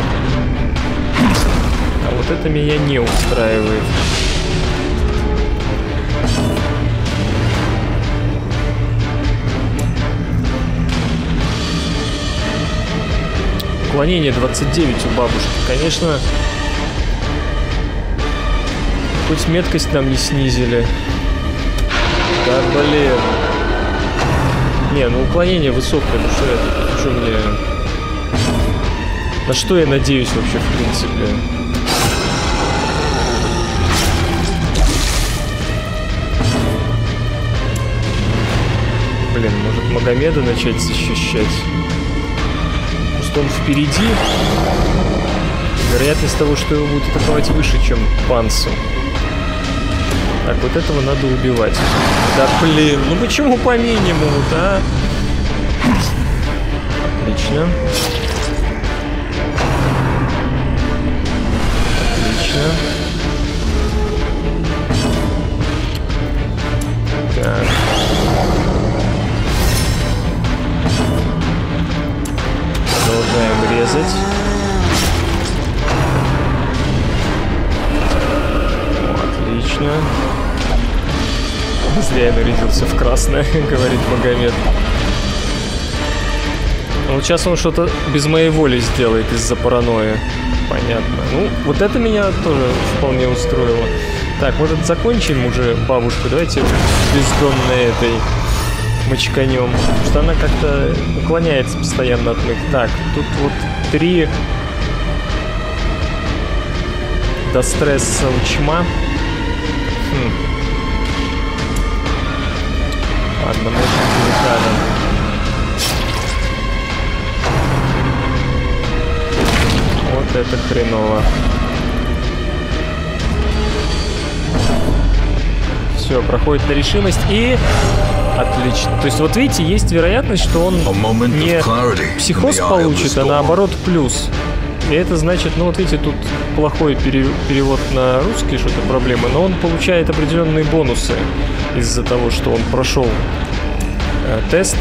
А вот это меня не устраивает. Уклонение двадцать девять у бабушки. Конечно, хоть меткость нам не снизили. Да, блин. Не, ну уклонение высокое. Ну что это? Что мне... На что я надеюсь вообще, в принципе? Блин, может Магомеда начать защищать? Он впереди. Вероятность того, что его будут атаковать, выше, чем панцу. Так, вот этого надо убивать. Да блин, ну почему по минимуму-то, а? Отлично. Отлично. Так. Продолжаем резать. О, отлично. Зря я нарядился в красное, говорит Магомед. Вот сейчас он что-то без моей воли сделает из-за паранойи. Понятно. Ну, вот это меня тоже вполне устроило. Так, может закончим уже бабушку? Давайте бездомной этой мочканем. Потому что она как-то уклоняется постоянно от моих. Так, тут вот три до стресса учма. Хм. Ладно, можно великаном. Вот это хреново. Все, проходит на решимость и... Отлично. То есть, вот видите, есть вероятность, что он не психоз получит, а наоборот плюс. И это значит, ну вот видите, тут плохой пере перевод на русский, что-то проблема, но он получает определенные бонусы из-за того, что он прошел э, тест.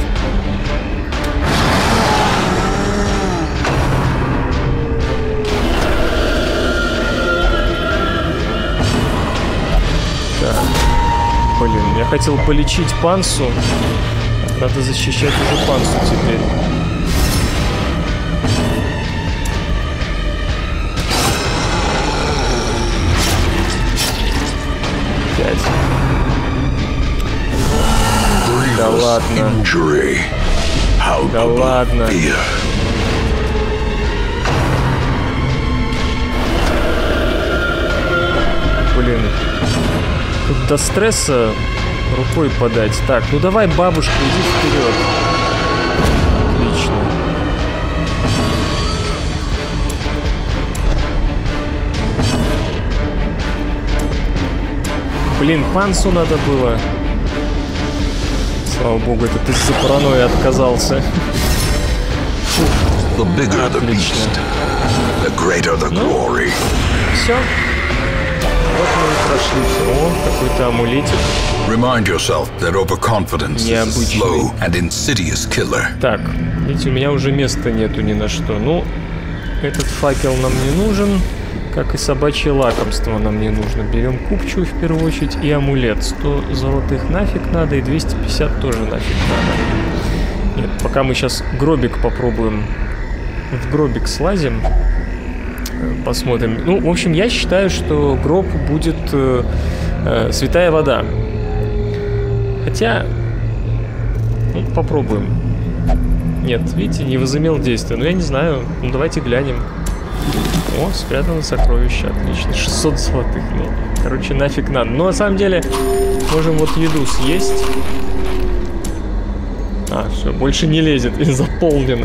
Так. Блин, я хотел полечить панцу. Надо защищать уже панцу теперь. Пять. Да ладно. Да ладно. Блин. Тут до стресса рукой подать. Так, ну давай, бабушка, иди вперед. Блин, пансу надо было. Слава богу, этот из-за паранойи отказался. The bigger the beast, the greater the glory. Все. Вот мы и прошли. О, какой-то амулетик. Remind yourself that overconfidence is a slow and insidious killer. Так, видите, у меня уже места нету ни на что. Ну, этот факел нам не нужен, как и собачье лакомство нам не нужно. Берем купчую в первую очередь и амулет. сто золотых нафиг надо, и двести пятьдесят тоже нафиг надо. Нет, пока мы сейчас гробик попробуем. В гробик слазим. Посмотрим. Ну, в общем, я считаю, что гроб будет э, э, святая вода. Хотя, ну, попробуем. Нет, видите, не возымел действия. Ну, я не знаю. Ну, давайте глянем. О, спрятано сокровище. Отлично. шестьсот золотых. Ну, короче, нафиг надо. Но на самом деле, можем вот еду съесть. А, все, больше не лезет. И заполнено.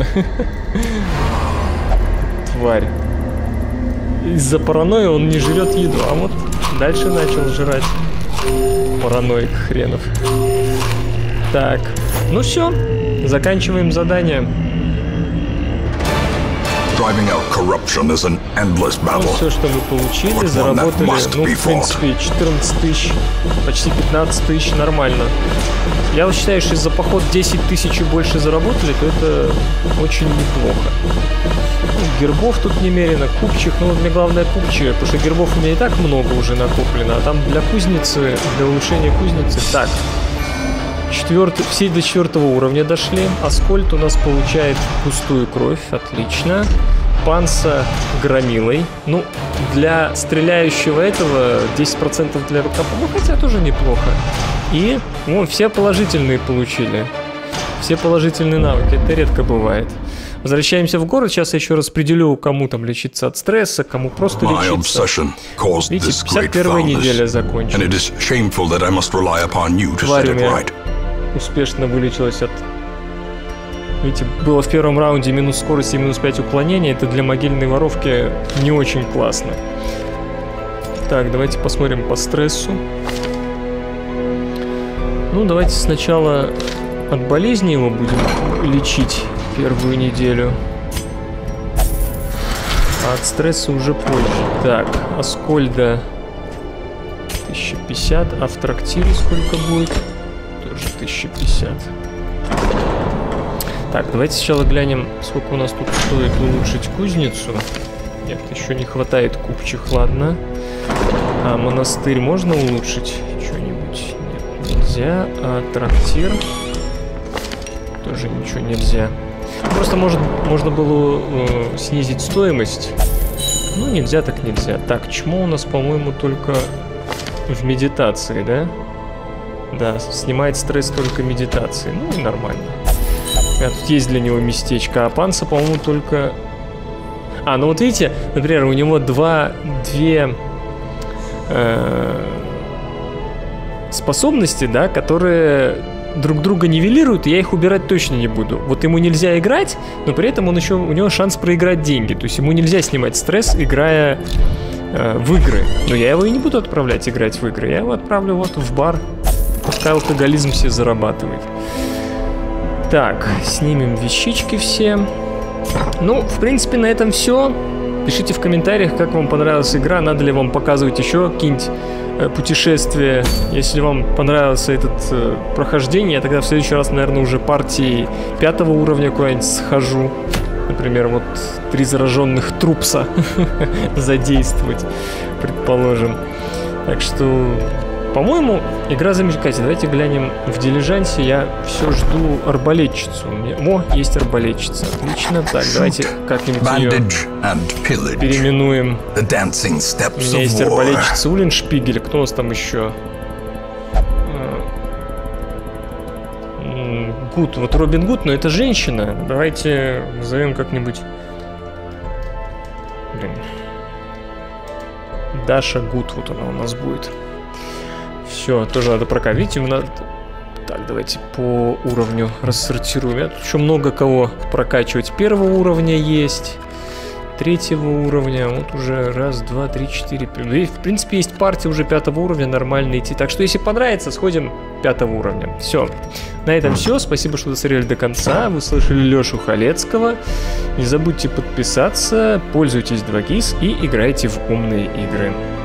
Тварь. Из-за паранойи он не жрет еду, а вот дальше начал жрать. Параноик хренов. Так, ну все, заканчиваем задание. Ну, все, что мы получили, заработали, ну, в принципе, четырнадцать тысяч, почти пятнадцать тысяч, нормально. Я вот считаю, что из-за поход десять тысяч и больше заработали, то это очень неплохо. Ну, гербов тут немерено, купчих, ну, вот мне главное купчие, потому что гербов у меня и так много уже накоплено, а там для кузницы, для улучшения кузницы, так. Четвертый, все до четвертого уровня дошли. Аскольд у нас получает пустую кровь. Отлично. Панса громилой. Ну, для стреляющего этого десять процентов для рукопашного. Ну, хотя тоже неплохо. И, ну, все положительные получили. Все положительные навыки. Это редко бывает. Возвращаемся в город. Сейчас я еще распределю, кому там лечиться от стресса, кому просто лечиться. Видите, пятьдесят первая неделя закончилась. Тварь у меня успешно вылечилась от... Видите, было в первом раунде минус скорость и минус пять уклонения. Это для могильной воровки не очень классно. Так, давайте посмотрим по стрессу. Ну, давайте сначала от болезни его будем лечить первую неделю. А от стресса уже позже. Так, Аскольда тысяча пятьдесят, а в трактире сколько будет? Тоже тысяча пятьдесят. Так, давайте сначала глянем, сколько у нас тут стоит улучшить кузницу. Нет, еще не хватает купчих, ладно. А монастырь можно улучшить? Что-нибудь? Нет, нельзя. А трактир? Тоже ничего нельзя. Просто может, можно было э, снизить стоимость. Ну, нельзя так нельзя. Так, чмо у нас, по-моему, только в медитации, да? Да, снимает стресс только медитации. Ну, и нормально. А тут есть для него местечко. А панса, по-моему, только... А, ну вот видите, например, у него два, две э, способности, да, которые друг друга нивелируют, и я их убирать точно не буду. Вот ему нельзя играть, но при этом он еще, у него шанс проиграть деньги. То есть ему нельзя снимать стресс, играя э, в игры. Но я его и не буду отправлять играть в игры. Я его отправлю вот в бар. Пускай алкоголизм все зарабатывает. Так, снимем вещички все. Ну, в принципе, на этом все. Пишите в комментариях, как вам понравилась игра, надо ли вам показывать еще какие-нибудь э, путешествия. Если вам понравилось это э, прохождение, я тогда в следующий раз, наверное, уже партии пятого уровня куда-нибудь схожу. Например, вот три зараженных трупса задействовать, предположим. Так что... По-моему, игра замечательная. Давайте глянем в дилижансе. Я все жду арбалетчицу. О, есть арбалетчица. Отлично. Так, давайте как-нибудь ее переименуем. У меня есть арбалетчица Уллиншпигель. Кто у нас там еще? Гуд. Вот Робин Гуд, но это женщина. Давайте назовем как-нибудь... Блин. Даша Гуд. Вот она у нас будет. Все, тоже надо прокачать. Видите, надо... Так, давайте по уровню рассортируем. Я тут еще много кого прокачивать. Первого уровня есть. третьего уровня. Вот уже раз, два, три, четыре. В принципе, есть партия уже пятого уровня, нормально идти. Так что, если понравится, сходим пятого уровня. Все. На этом все. Спасибо, что досмотрели до конца. Вы слышали Лешу Халецкого. Не забудьте подписаться, пользуйтесь два гис и играйте в умные игры.